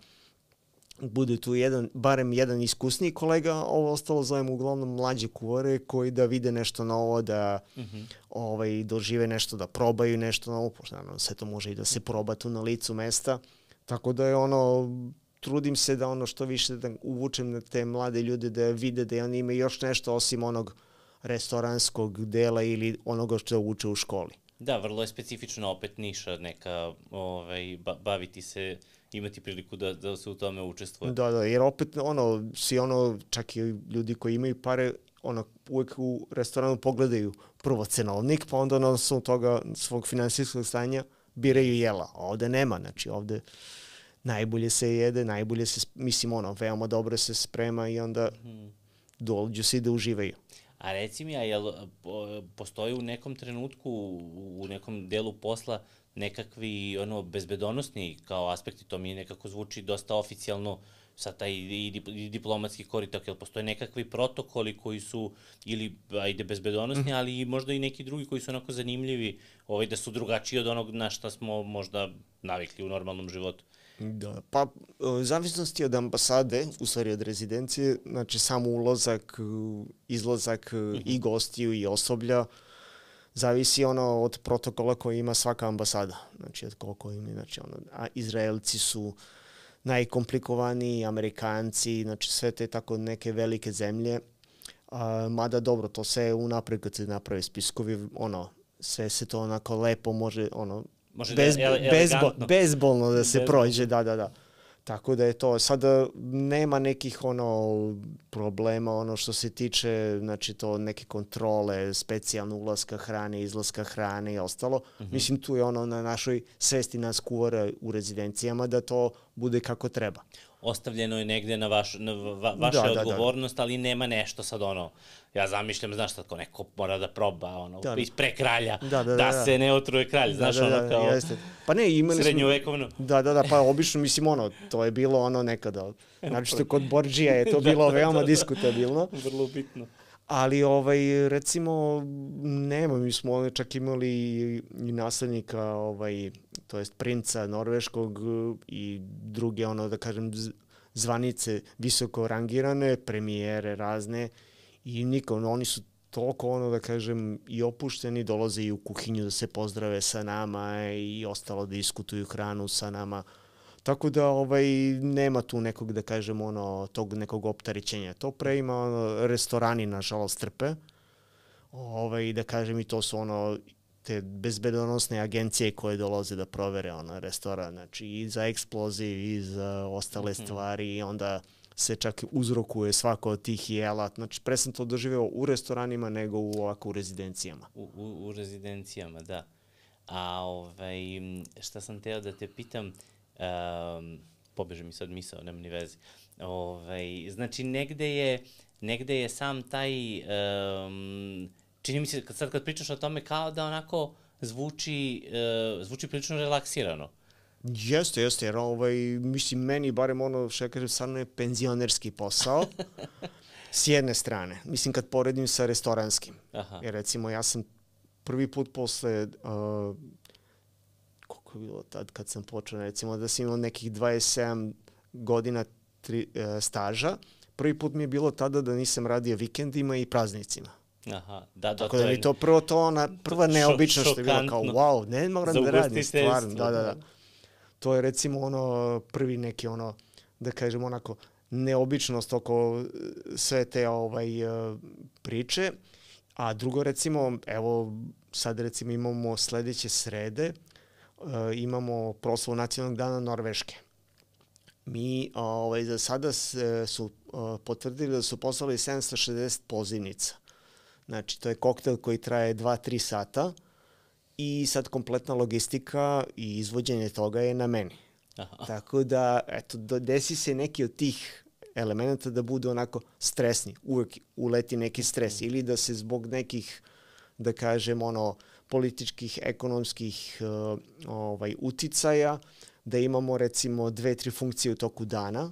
bude tu jedan, barem jedan iskusniji kolega, ovo ostalo zovem uglavnom mlađe kuvare koji da vide nešto novo, da uh-huh. ovaj, dožive nešto, da probaju nešto novo, pošto naravno sve to može i da se proba tu na licu mesta. Tako da je ono, trudim se da ono što više da uvučem na te mlade ljude da vide da oni imaju još nešto osim onog restoranskog dela ili onoga što uče u školi. Da, vrlo je specifično opet niša neka, ovaj, baviti se, imati priliku da, da se u tome učestvuje. Da, da, jer opet ono, svi ono, čak i ljudi koji imaju pare, ono, uvek u restoranu pogledaju prvo cenovnik, pa onda na osnovu toga svog finansijskog stanja biraju jela. A ovde nema, znači ovde najbolje se jede, najbolje se, mislim, ono, veoma dobro se sprema i onda hmm. dođu se i da uživaju. A reci mi, a jel postoji u nekom trenutku, u nekom delu posla nekakvi ono bezbedonosni kao aspekti, to mi nekako zvuči dosta oficijalno, sad taj i, i diplomatski koritok, jel postoje nekakvi protokoli koji su ili ajde bezbedonosni, ali možda i neki drugi koji su onako zanimljivi, ovaj, da su drugačiji od onog na šta smo možda navikli u normalnom životu? Da, pa u zavisnosti od ambasade, u stvari od rezidencije, znači samo ulazak, izlazak mm-hmm. i gostiju i osoblja, zavisi ono od protokola koji ima svaka ambasada. Znači od koliko ima, znači ono, a Izraelci su najkomplikovaniji, Amerikanci, znači sve te tako neke velike zemlje. A, mada dobro, to sve unapred kad se naprave spiskovi, ono, sve se to onako lepo može, ono, Može Bez, da je bezbo, bezbolno da se bezbolno. prođe, da, da, da. Tako da je to, sada nema nekih ono problema, ono što se tiče, znači to neke kontrole, specijalno ulaska hrane, izlaska hrane i ostalo. Uh-huh. Mislim, tu je ono na našoj svesti nas kuvara u rezidencijama da to bude kako treba. Ostavljeno je negde na, vaš, na va, vaša da, odgovornost, da, da. ali nema nešto sad ono, ja zamišljam, znaš sad, ko neko mora da proba, ono, da, ispre kralja, da, da, da, da, da se ne otruje kralj, da, znaš, da, da, ono kao jeste. Pa ne, imali srednjovekovno. Da, da, da, pa obično, mislim, ono, to je bilo ono nekada, znači što kod Borđija je to bilo veoma diskutabilno. Vrlo bitno. Ali, ovaj, recimo, nema, mi smo čak imali i naslednika, ovaj, to jest princa norveškog i druge, ono, da kažem, zvanice visoko rangirane, premijere razne i niko, oni su toliko, ono, da kažem, i opušteni, dolaze i u kuhinju da se pozdrave sa nama i ostalo da diskutuju hranu sa nama. Tako da ovaj nema tu nekog, da kažem, ono, tog nekog opterećenja. To pre ima ono, restorani, nažalost, trpe. Ovaj, da kažem, i to su ono te bezbedonosne agencije koje dolaze da provere ono restoran, znači i za eksploziv i za ostale mm-hmm. stvari i onda se čak uzrokuje svako od tih jela. Znači, pre sam to doživeo u restoranima nego u ovako u rezidencijama. U, u, u rezidencijama, da. A ovaj, šta sam teo da te pitam, Um, pobeže mi sad misao, nema ni veze. Ovaj, znači, negde je, negde je sam taj, um, čini mi se, kad, sad kad pričaš o tome, kao da onako zvuči, uh, zvuči prilično relaksirano. Jeste, jeste, jer ovaj, mislim, meni barem ono što ja kažem, stvarno je penzionerski posao, s jedne strane. Mislim, kad poredim sa restoranskim. Aha. Jer recimo, ja sam prvi put posle... Uh, koliko je bilo tad kad sam počeo, recimo da sam imao nekih dvadeset sedam godina tri, e, staža. Prvi put mi je bilo tada da nisam radio vikendima i praznicima. Aha, da, da, Tako da mi to prvo to ona prva neobična što je bilo kao wow, ne moram da radim stvarno, da, da, da. To je recimo ono prvi neki ono, da kažem onako, neobičnost oko sve te ovaj priče. A drugo recimo, evo sad recimo imamo sledeće srede, Uh, imamo proslavu nacionalnog dana Norveške. Mi ovaj, za sada se, su uh, potvrdili da su poslali sedamsto šezdeset pozivnica. Znači, to je koktel koji traje dva do tri sata i sad kompletna logistika i izvođenje toga je na meni. Aha. Tako da, eto, desi se neki od tih elementa da budu onako stresni. Uvek uleti neki stres ili da se zbog nekih, da kažem, ono, političkih, ekonomskih uh, ovaj, uticaja da imamo recimo dve, tri funkcije u toku dana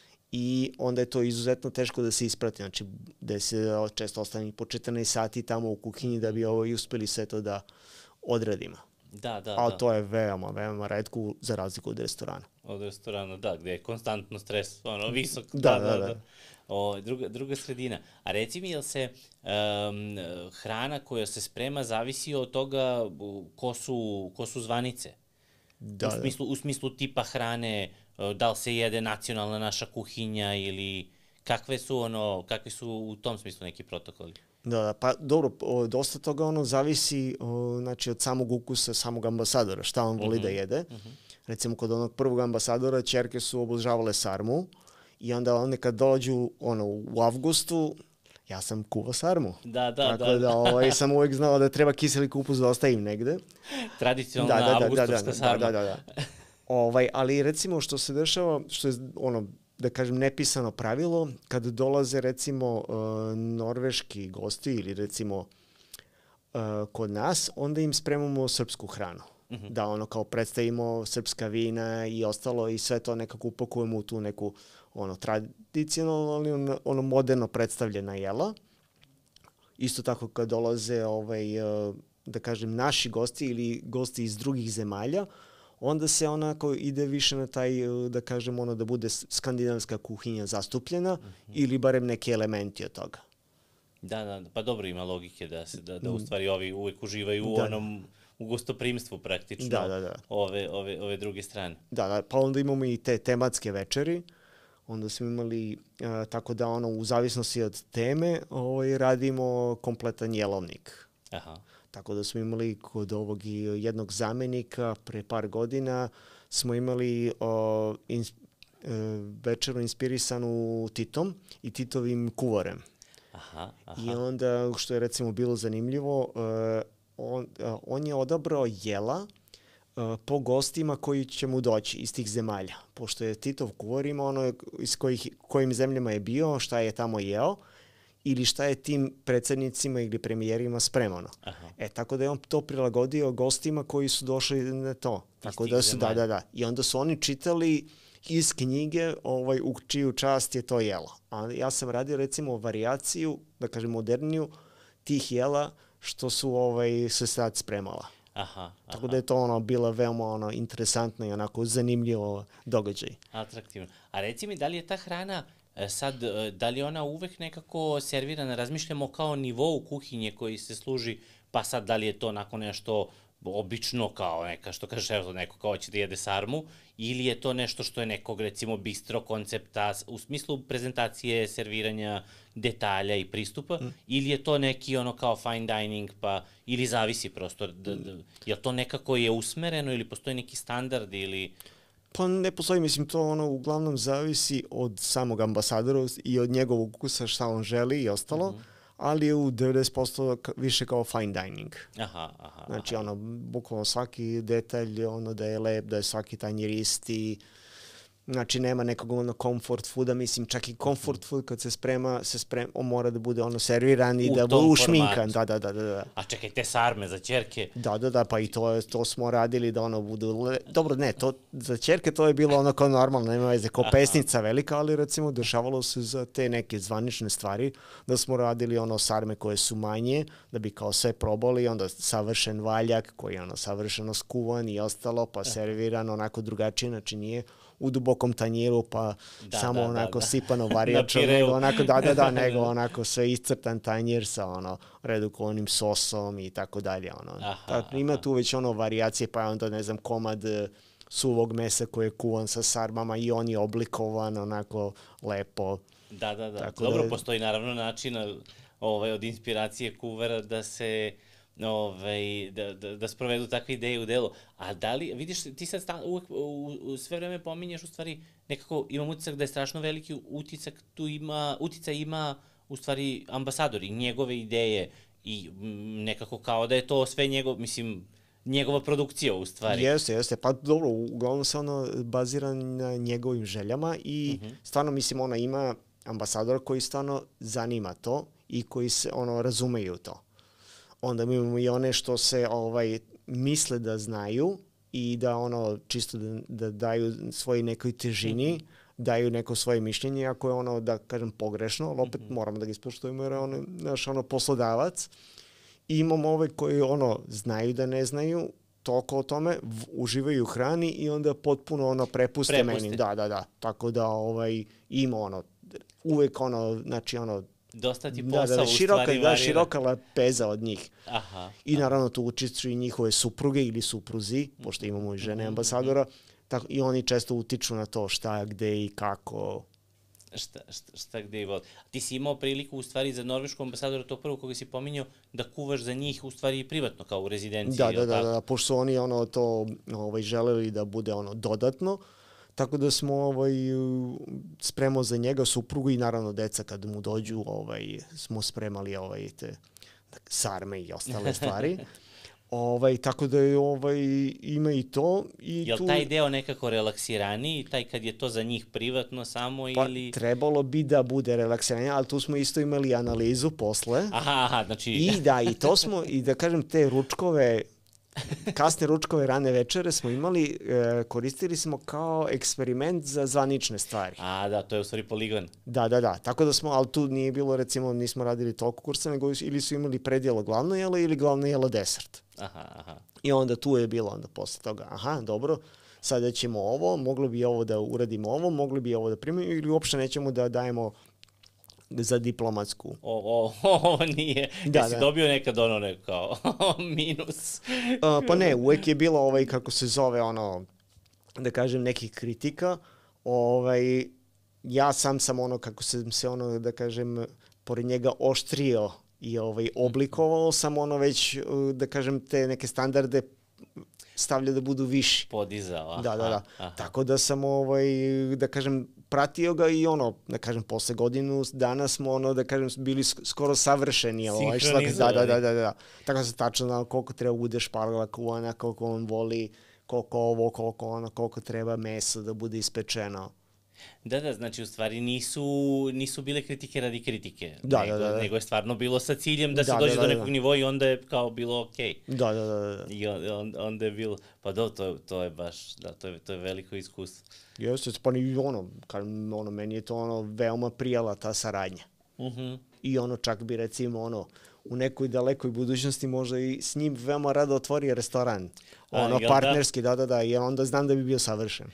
i onda je to izuzetno teško da se isprati. Znači, da se često ostane po četrnaest sati tamo u kuhinji da bi ovo i uspeli sve to da odradimo. Da, da, Ali da. to je veoma, veoma retko za razliku od restorana. Od restorana, da, gde je konstantno stres, ono, visok. Da, da, da. da. O, druga, druga sredina. A reci mi, jel se um, hrana koja se sprema zavisi od toga ko su, ko su zvanice? Da, u, smislu, u smislu tipa hrane, da li se jede nacionalna naša kuhinja ili kakve su, ono, kakvi su u tom smislu neki protokoli? Da, da, pa dobro, o, dosta toga ono zavisi o, znači, od samog ukusa samog ambasadora, šta on voli mm-hmm. da jede. Mm-hmm. Recimo, kod onog prvog ambasadora, ćerke su obožavale sarmu i onda one kad dođu ono, u avgustu, ja sam kuva sarmu. Da, da, Tako da. da ovaj, sam uvek znao da treba kiseli kupus da ostavim negde. Tradicionalna da, da, da, avgustovska da, da, sarma. Da, da, da. Ovaj, ali recimo što se dešava, što je ono, da kažem, nepisano pravilo, kad dolaze recimo uh, norveški gosti ili recimo uh, kod nas, onda im spremamo srpsku hranu. Mm-hmm. Da ono kao predstavimo srpska vina i ostalo i sve to nekako upakujemo u tu neku ono tradicionalno, ali ono, ono moderno predstavljena jela. Isto tako kad dolaze ovaj, uh, da kažem naši gosti ili gosti iz drugih zemalja, onda se onako ide više na taj, da kažem, ono da bude skandinavska kuhinja zastupljena mm-hmm. ili barem neki elementi od toga. Da, da, pa dobro ima logike da se da, da u stvari ovi uvek uživaju u da. onom u gostoprimstvu praktično da, da, da. Ove, ove, ove druge strane. Da, da, pa onda imamo i te tematske večeri, onda smo imali, uh, tako da ono, u zavisnosti od teme ovaj, radimo kompletan jelovnik. Aha. Tako da smo imali kod ovog jednog zamenika pre par godina smo imali uh, ins, uh, večeru inspirisanu Titom i Titovim kuvarem. Aha, aha. I onda, što je recimo bilo zanimljivo, uh, on, uh, on je odabrao jela uh, po gostima koji će mu doći iz tih zemalja. Pošto je Titov kuvar ima ono iz kojih, kojim zemljama je bio, šta je tamo jeo, ili šta je tim predsednicima ili premijerima spremano. Aha. E, tako da je on to prilagodio gostima koji su došli na to. Tako da su, da, da, da. I onda su oni čitali iz knjige ovaj, u čiju čast je to jelo. A ja sam radio recimo varijaciju, da kažem moderniju, tih jela što su ovaj, se sad spremala. Aha, aha. Tako da je to ono bilo veoma ono interesantno i onako zanimljivo događaj. Atraktivno. A reci mi, da li je ta hrana sad, da li ona uvek nekako servirana, razmišljamo kao nivou kuhinje koji se služi, pa sad da li je to onako nešto obično kao neka, što kaže, evo neko kao će da jede sarmu, ili je to nešto što je nekog recimo bistro koncepta u smislu prezentacije, serviranja, detalja i pristupa, mm. ili je to neki ono kao fine dining, pa ili zavisi prosto, da, da, je li to nekako je usmereno ili postoji neki standard ili... Pa ne postoji, mislim, to ono uglavnom zavisi od samog ambasadora i od njegovog ukusa šta on želi i ostalo, mm-hmm. ali je u devedeset posto više kao fine dining. Aha, aha. Znači, aha. ono, bukvalno svaki detalj, ono, da je lep, da je svaki tanjir isti, znači, nema nekog ono comfort fooda, mislim, čak i comfort food kad se sprema, se sprema, on mora da bude ono serviran i u da bude ušminkan. Da, da, da, da. A čekaj, te sarme za ćerke? Da, da, da, pa i to, to smo radili da ono budu... Le... Dobro, ne, to, za ćerke to je bilo ono kao normalno, nema veze, kao pesnica velika, ali recimo dešavalo se za te neke zvanične stvari da smo radili ono sarme koje su manje, da bi kao sve probali, onda savršen valjak koji je ono savršeno skuvan i ostalo, pa serviran onako drugačije, znači nije u dubokom tanjiru, pa da, samo da, onako da, da. sipano varijačo, nego onako, da, da, da, nego onako sve iscrtan tanjir sa ono redukovanim sosom i tako dalje, ono. Aha, tako, ima tu već ono varijacije, pa onda, ne znam, komad suvog mesa koji je kuvan sa sarmama i on je oblikovan onako lepo. Da, da, da. Tako dobro, da, postoji naravno način ovaj, od inspiracije kuvara da se Ovaj, da, da, da sprovedu takve ideje u delo. A da li, vidiš, ti sad stan, uvek, u, u sve vreme pominješ u stvari, nekako imam utisak da je strašno veliki uticak tu ima, uticaj ima u stvari ambasador i njegove ideje i m, nekako kao da je to sve njegov, mislim, njegova produkcija u stvari. Jeste, jeste. Pa dobro, uglavnom se ono bazira na njegovim željama i uh-huh. stvarno, mislim, ona ima ambasadora koji stvarno zanima to i koji se ono razumeju to. Onda mi imamo i one što se ovaj misle da znaju i da ono čisto da, da daju svoj nekoj težini, daju neko svoje mišljenje, ako je ono, da kažem, pogrešno, ali opet mm-hmm. moramo da ga ispoštujemo jer je ono, naš ono poslodavac. I imamo ove koji ono, znaju da ne znaju toliko o tome, v, uživaju u hrani i onda potpuno ono prepuste, prepuste meni. Da, da, da. Tako da ovaj, ima ono, uvek ono, znači ono, dosta ti posao da, da, u široka, stvari da, široka lepeza od njih. Aha, I naravno tu učestvuju i njihove supruge ili supruzi, pošto imamo i žene ambasadora, tako, i oni često utiču na to šta, gde i kako. Šta, šta, šta gde i vodi. Ti si imao priliku u stvari za norveškog ambasadora, to prvo koga si pominjao, da kuvaš za njih u stvari privatno, kao u rezidenciji. Da, da, da, da, pošto su oni ono to ovaj, želeli da bude ono dodatno, tako da smo ovaj, spremao za njega suprugu i naravno deca kad mu dođu ovaj, smo spremali ovaj, te sarme i ostale stvari. Ovaj, tako da je, ovaj, ima i to. I je li tu... taj deo nekako relaksiraniji, taj kad je to za njih privatno samo pa, ili... trebalo bi da bude relaksiranije, ali tu smo isto imali analizu posle. Aha, aha, znači... I da, i to smo, i da kažem, te ručkove, kasne ručkove, rane večere smo imali, e, koristili smo kao eksperiment za zvanične stvari. A, da, to je u stvari poligon. Da, da, da. Tako da smo, ali tu nije bilo, recimo, nismo radili toliko kursa, nego ili su imali predjelo glavno jelo ili glavno jelo desert. Aha, aha. I onda tu je bilo onda posle toga, aha, dobro, sada ćemo ovo, moglo bi ovo da uradimo ovo, mogli bi ovo da primimo ili uopšte nećemo da dajemo za diplomatsku. O, o, ovo nije. Da, Jesi da. dobio nekad ono nekao minus? uh, pa ne, uvek je bilo ovaj, kako se zove, ono, da kažem, nekih kritika. Ovaj, ja sam sam ono, kako sam se ono, da kažem, pored njega oštrio i ovaj, oblikovao sam ono već, da kažem, te neke standarde stavlja da budu viši. Podizao, aha. Da, da, da. Aha. Tako da sam, ovaj, da kažem, pratio ga i ono, da kažem, posle godinu dana smo ono, da kažem, bili skoro savršeni. Ovaj, da, da, da, da, da. Tako da se tačno znao koliko treba bude špargala kuvana, koliko on voli, koliko ovo, koliko ono, koliko treba meso da bude ispečeno. Da, da, znači u stvari nisu, nisu bile kritike radi kritike, da, nego, da, da, da. nego je stvarno bilo sa ciljem da, da se da, dođe da, do da, nekog da. nivoa i onda je kao bilo okej. Okay. Da, da, da, da. I on, onda je bilo, pa do, to, to je baš, da, to je, to je veliko iskustvo. Jeste, pa ni ono, kad, ono, meni je to ono veoma prijala ta saradnja. Mhm. Uh-huh. I ono čak bi recimo ono, u nekoj dalekoj budućnosti možda i s njim veoma rado otvori restoran. Ono, A, partnerski, da? da, da, da, jer onda znam da bi bio savršen.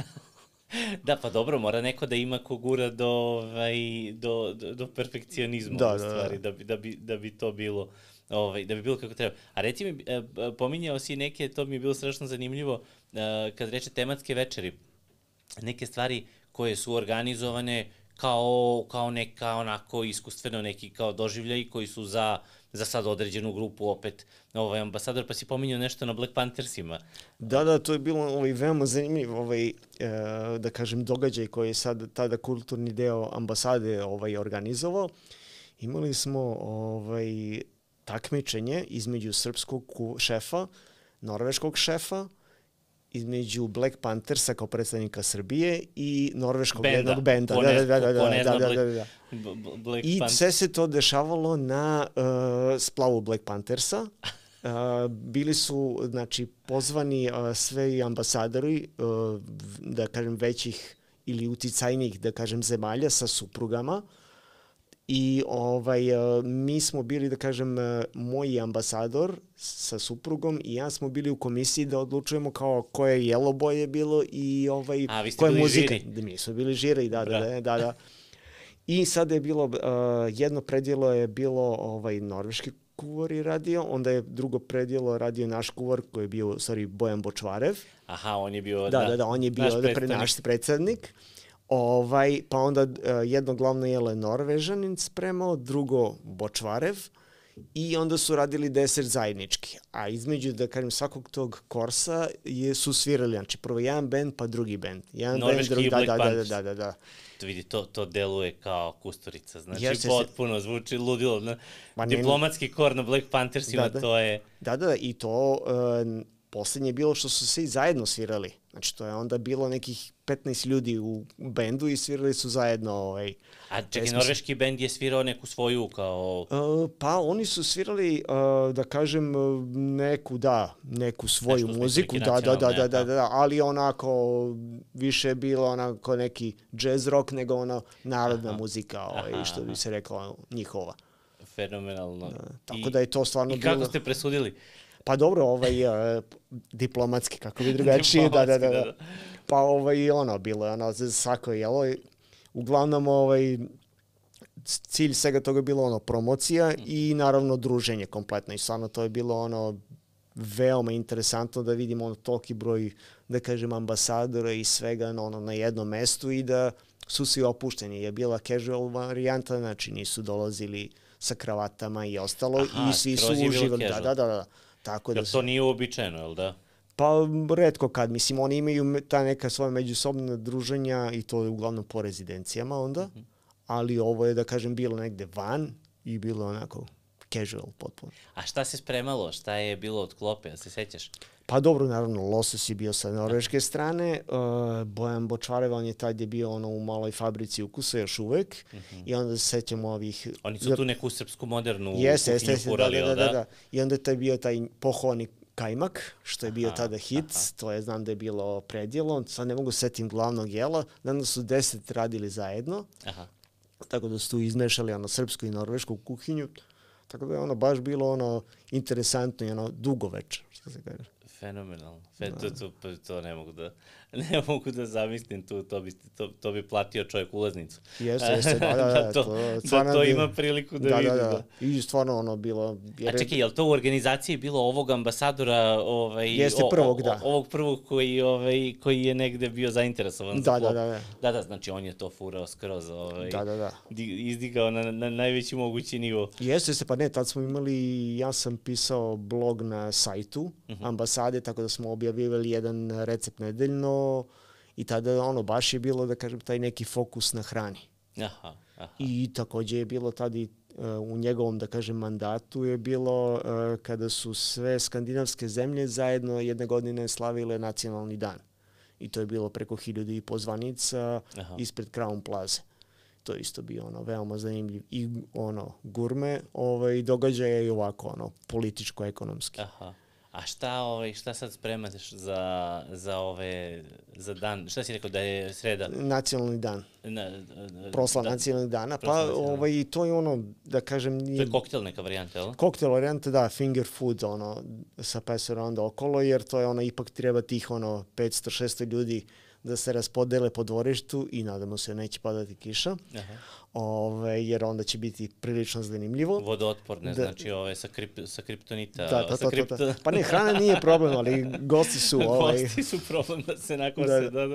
Da, pa dobro, mora neko da ima ko gura do, ovaj, do, do, do perfekcionizma, da, u stvari, da, da, bi, da, bi, da bi to bilo, ovaj, da bi bilo kako treba. A reci mi, pominjao si neke, to mi je bilo strašno zanimljivo, kad reče tematske večeri, neke stvari koje su organizovane kao, kao neka onako iskustveno, neki kao doživljaji koji su za, za sad određenu grupu opet ovaj ambasador, pa si pominjao nešto na Black Panthersima. Da, da, to je bilo ovaj, veoma zanimljiv ovaj, e, da kažem, događaj koji je sad tada kulturni deo ambasade ovaj, organizovao. Imali smo ovaj, takmičenje između srpskog šefa, norveškog šefa, između Black Panthersa kao predstavnika Srbije i norveškog benda. jednog benda. Ko da, ne, da, da, da, ko ne da, zna da, da, da. Black I Panther. sve se to dešavalo na uh, splavu Black Panthersa. Uh, bili su, znači, pozvani uh, sve ambasadori, uh, da kažem, većih ili uticajnijih, da kažem, zemalja sa suprugama. I ovaj, mi smo bili, da kažem, moj ambasador sa suprugom i ja smo bili u komisiji da odlučujemo kao koje jelo boje bilo i ovaj, A, vi ste koja bili muzika. žiri? Da, mi smo bili žiri, da, da, da, da, da. I sada je bilo, uh, jedno predjelo je bilo ovaj, norveški kuvar je radio, onda je drugo predjelo radio naš kuvar koji je bio, sorry, Bojan Bočvarev. Aha, on je bio, da, da, da, da, on je bio naš da, predstavnik. naš predsednik. Ovaj, pa onda uh, jedno glavno jelo je Norvežanin spremao, drugo Bočvarev i onda su radili deser zajednički. A između, da kažem, svakog tog korsa je, su svirali, znači prvo jedan bend pa drugi bend. Jedan Norveški band, i drugi, Black da, da, Panthers. da, da, da. To vidi, to, to deluje kao Kusturica, znači Jeste, potpuno zvuči ludilo. Na, Ma ne- diplomatski kor na Black Panthersima, Da, da. to je... Da, da, i to uh, poslednje je bilo što su svi zajedno svirali. Znači, to je onda bilo nekih petnaest ljudi u bendu i svirali su zajedno. Ovaj, A čekaj, norveški bend je svirao neku svoju kao... Uh, pa oni su svirali, uh, da kažem, neku, da, neku svoju Nešto muziku, da, da, da, da, da, da, ali onako više je bilo onako neki jazz rock nego ono narodna aha. muzika, ovaj, aha, što bi se rekla njihova. Fenomenalno. Da, tako I, da je to stvarno bilo... I kako bilo... ste presudili? Pa dobro, ovaj, uh, diplomatski, kako bi drugačije, da, da, da, da. Pa ovaj, ono, bilo je ono, svako jelo, uglavnom, ovaj, cilj svega toga je bilo ono, promocija i naravno druženje kompletno i stvarno to je bilo ono, veoma interesantno da vidimo ono, toliki broj, da kažem, ambasadora i svega ono, na jednom mestu i da su svi opušteni. Je bila casual varijanta, znači nisu dolazili sa kravatama i ostalo. Aha, i svi su uživali. Da, da, da, da. Tako da to su... nije uobičajeno, je li da? Pa retko kad, mislim, oni imaju ta neka svoja međusobna druženja i to je uglavnom po rezidencijama onda, mm-hmm. ali ovo je, da kažem, bilo negde van i bilo onako casual potpuno. A šta se spremalo? Šta je bilo od klope, se sećaš? Pa dobro, naravno, Losos je bio sa norveške strane, uh, Bojan Bočvarev, on je tad je bio ono u maloj fabrici ukusa još uvek mm-hmm. i onda se sećamo ovih... Oni su tu neku srpsku modernu jeste, kuhinju jeste, furali, da, da, da, da, da. I onda je taj bio taj pohovani kajmak, što je bio aha, tada hit, aha. to je, znam da je bilo predjelo, sad ne mogu setim glavnog jela, znam da su deset radili zajedno, aha. tako da su tu izmešali ono srpsku i norvešku kuhinju, tako da je ono baš bilo ono interesantno i ono dugo večer, što se kaže. Fenomenalno. Fe, to, to, to, to ne mogu da ne mogu da zamislim, tu, to, bi, to, to bi platio čovjek ulaznicu. Jeste, jeste, da, da, da, to, to, da to ima priliku da, da vidi. Da, da, da. I stvarno ono bilo... Jer... A čekaj, je li to u organizaciji bilo ovog ambasadora, ovaj, jeste prvog, da. O, ovog prvog koji, ovaj, koji je negde bio zainteresovan da, za da, da, da. Da, da, znači on je to furao skroz, ovaj, da, da, da. izdigao na, na najveći mogući nivo. Jeste, jeste, pa ne, tad smo imali, ja sam pisao blog na sajtu uh-huh. ambasade, tako da smo objavljivali jedan recept nedeljno i tada ono baš je bilo, da kažem, taj neki fokus na hrani. Aha, aha. I takođe je bilo tada i uh, u njegovom, da kažem, mandatu je bilo uh, kada su sve skandinavske zemlje zajedno jedne godine slavile nacionalni dan. I to je bilo preko hiljadu i pozvanica aha. ispred Crown Plaza. To je isto bio ono veoma zanimljiv i ono gurme, ovaj događaje i ovako ono političko-ekonomski. Aha. A šta ovaj šta sad spremaš za za ove za dan? Šta si rekao da je sreda? Nacionalni dan. Na, proslav da, nacionalnog dana. Pa nacionalni. ovaj to je ono da kažem nije... To je koktel neka varijanta, al? Koktel varijanta, da, finger food ono sa peserom onda okolo jer to je ono ipak treba tih ono petsto šesto ljudi da se raspodele po dvorištu i nadamo se neće padati kiša. Aha. Ove, jer onda će biti prilično zanimljivo. Vodootporne, da, znači ove sa, krip, sa kriptonita. Da, to, sa to, kripto... to, to. Pa ne, hrana nije problem, ali gosti su... Ovaj, gosti su problem da se nakose. Da, da. Da.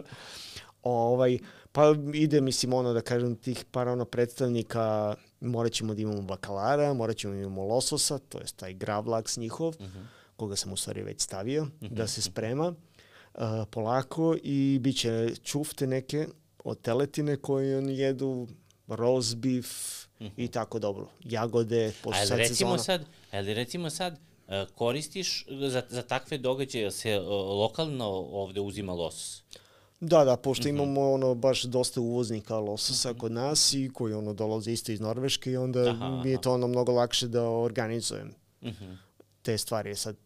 Ovaj, pa ide, mislim, ono da kažem, tih par ono predstavnika, morat ćemo da imamo bakalara, morat ćemo da imamo lososa, to je taj gravlaks njihov, uh-huh. koga sam u stvari već stavio, uh-huh. da se sprema. Uh, polako i bit će čufte neke od teletine koje oni jedu, roast beef mm-hmm. i tako dobro. Jagode, pošto sad recimo sad, ali recimo sad uh, koristiš za, za takve događaje, se uh, lokalno ovde uzima losos? Da, da, pošto mm-hmm. imamo ono baš dosta uvoznika lososa mm-hmm. kod nas i koji ono dolaze isto iz Norveške i onda aha, mi je to ono mnogo lakše da organizujem mm-hmm. te stvari. Sad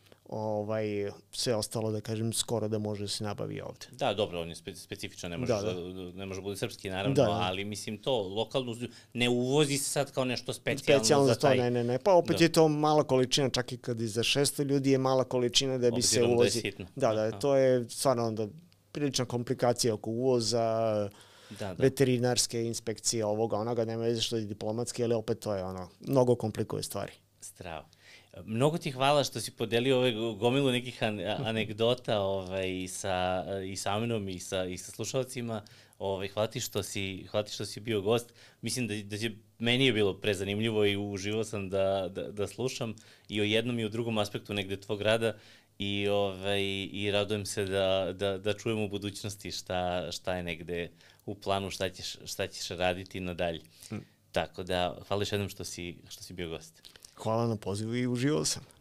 ovaj sve ostalo da kažem skoro da može da se nabavi ovde. Da, dobro, on je spe, specifičan, ne može da, da. ne može bude srpski naravno, da, da. ali mislim to lokalno ne uvozi se sad kao nešto specijalno, specijalno za, za taj. To, ne, ne, ne, pa opet da. je to mala količina, čak i kad je za šesto ljudi je mala količina da bi se uvozi. Da, da, da, to je stvarno onda prilična komplikacija oko uvoza, da, da. veterinarske inspekcije ovoga, onoga, nema veze što je diplomatski, ali opet to je ono, mnogo komplikuje stvari. Strava. Mnogo ti hvala što si podelio ove gomilu nekih an anegdota ovaj, sa, i sa mnom i sa, i sa slušalcima. Ovaj, hvala ti što si, hvala ti što si bio gost. Mislim da, da će, meni je bilo prezanimljivo i uživao sam da, da, da slušam i o jednom i o drugom aspektu negde tvog rada i, ovaj, i radujem se da, da, da čujemo u budućnosti šta, šta je negde u planu, šta ćeš, šta ćeš raditi nadalje. Mm. Tako da, hvala još jednom što si, što si bio gost. Hvala na pozivu i uživao sam.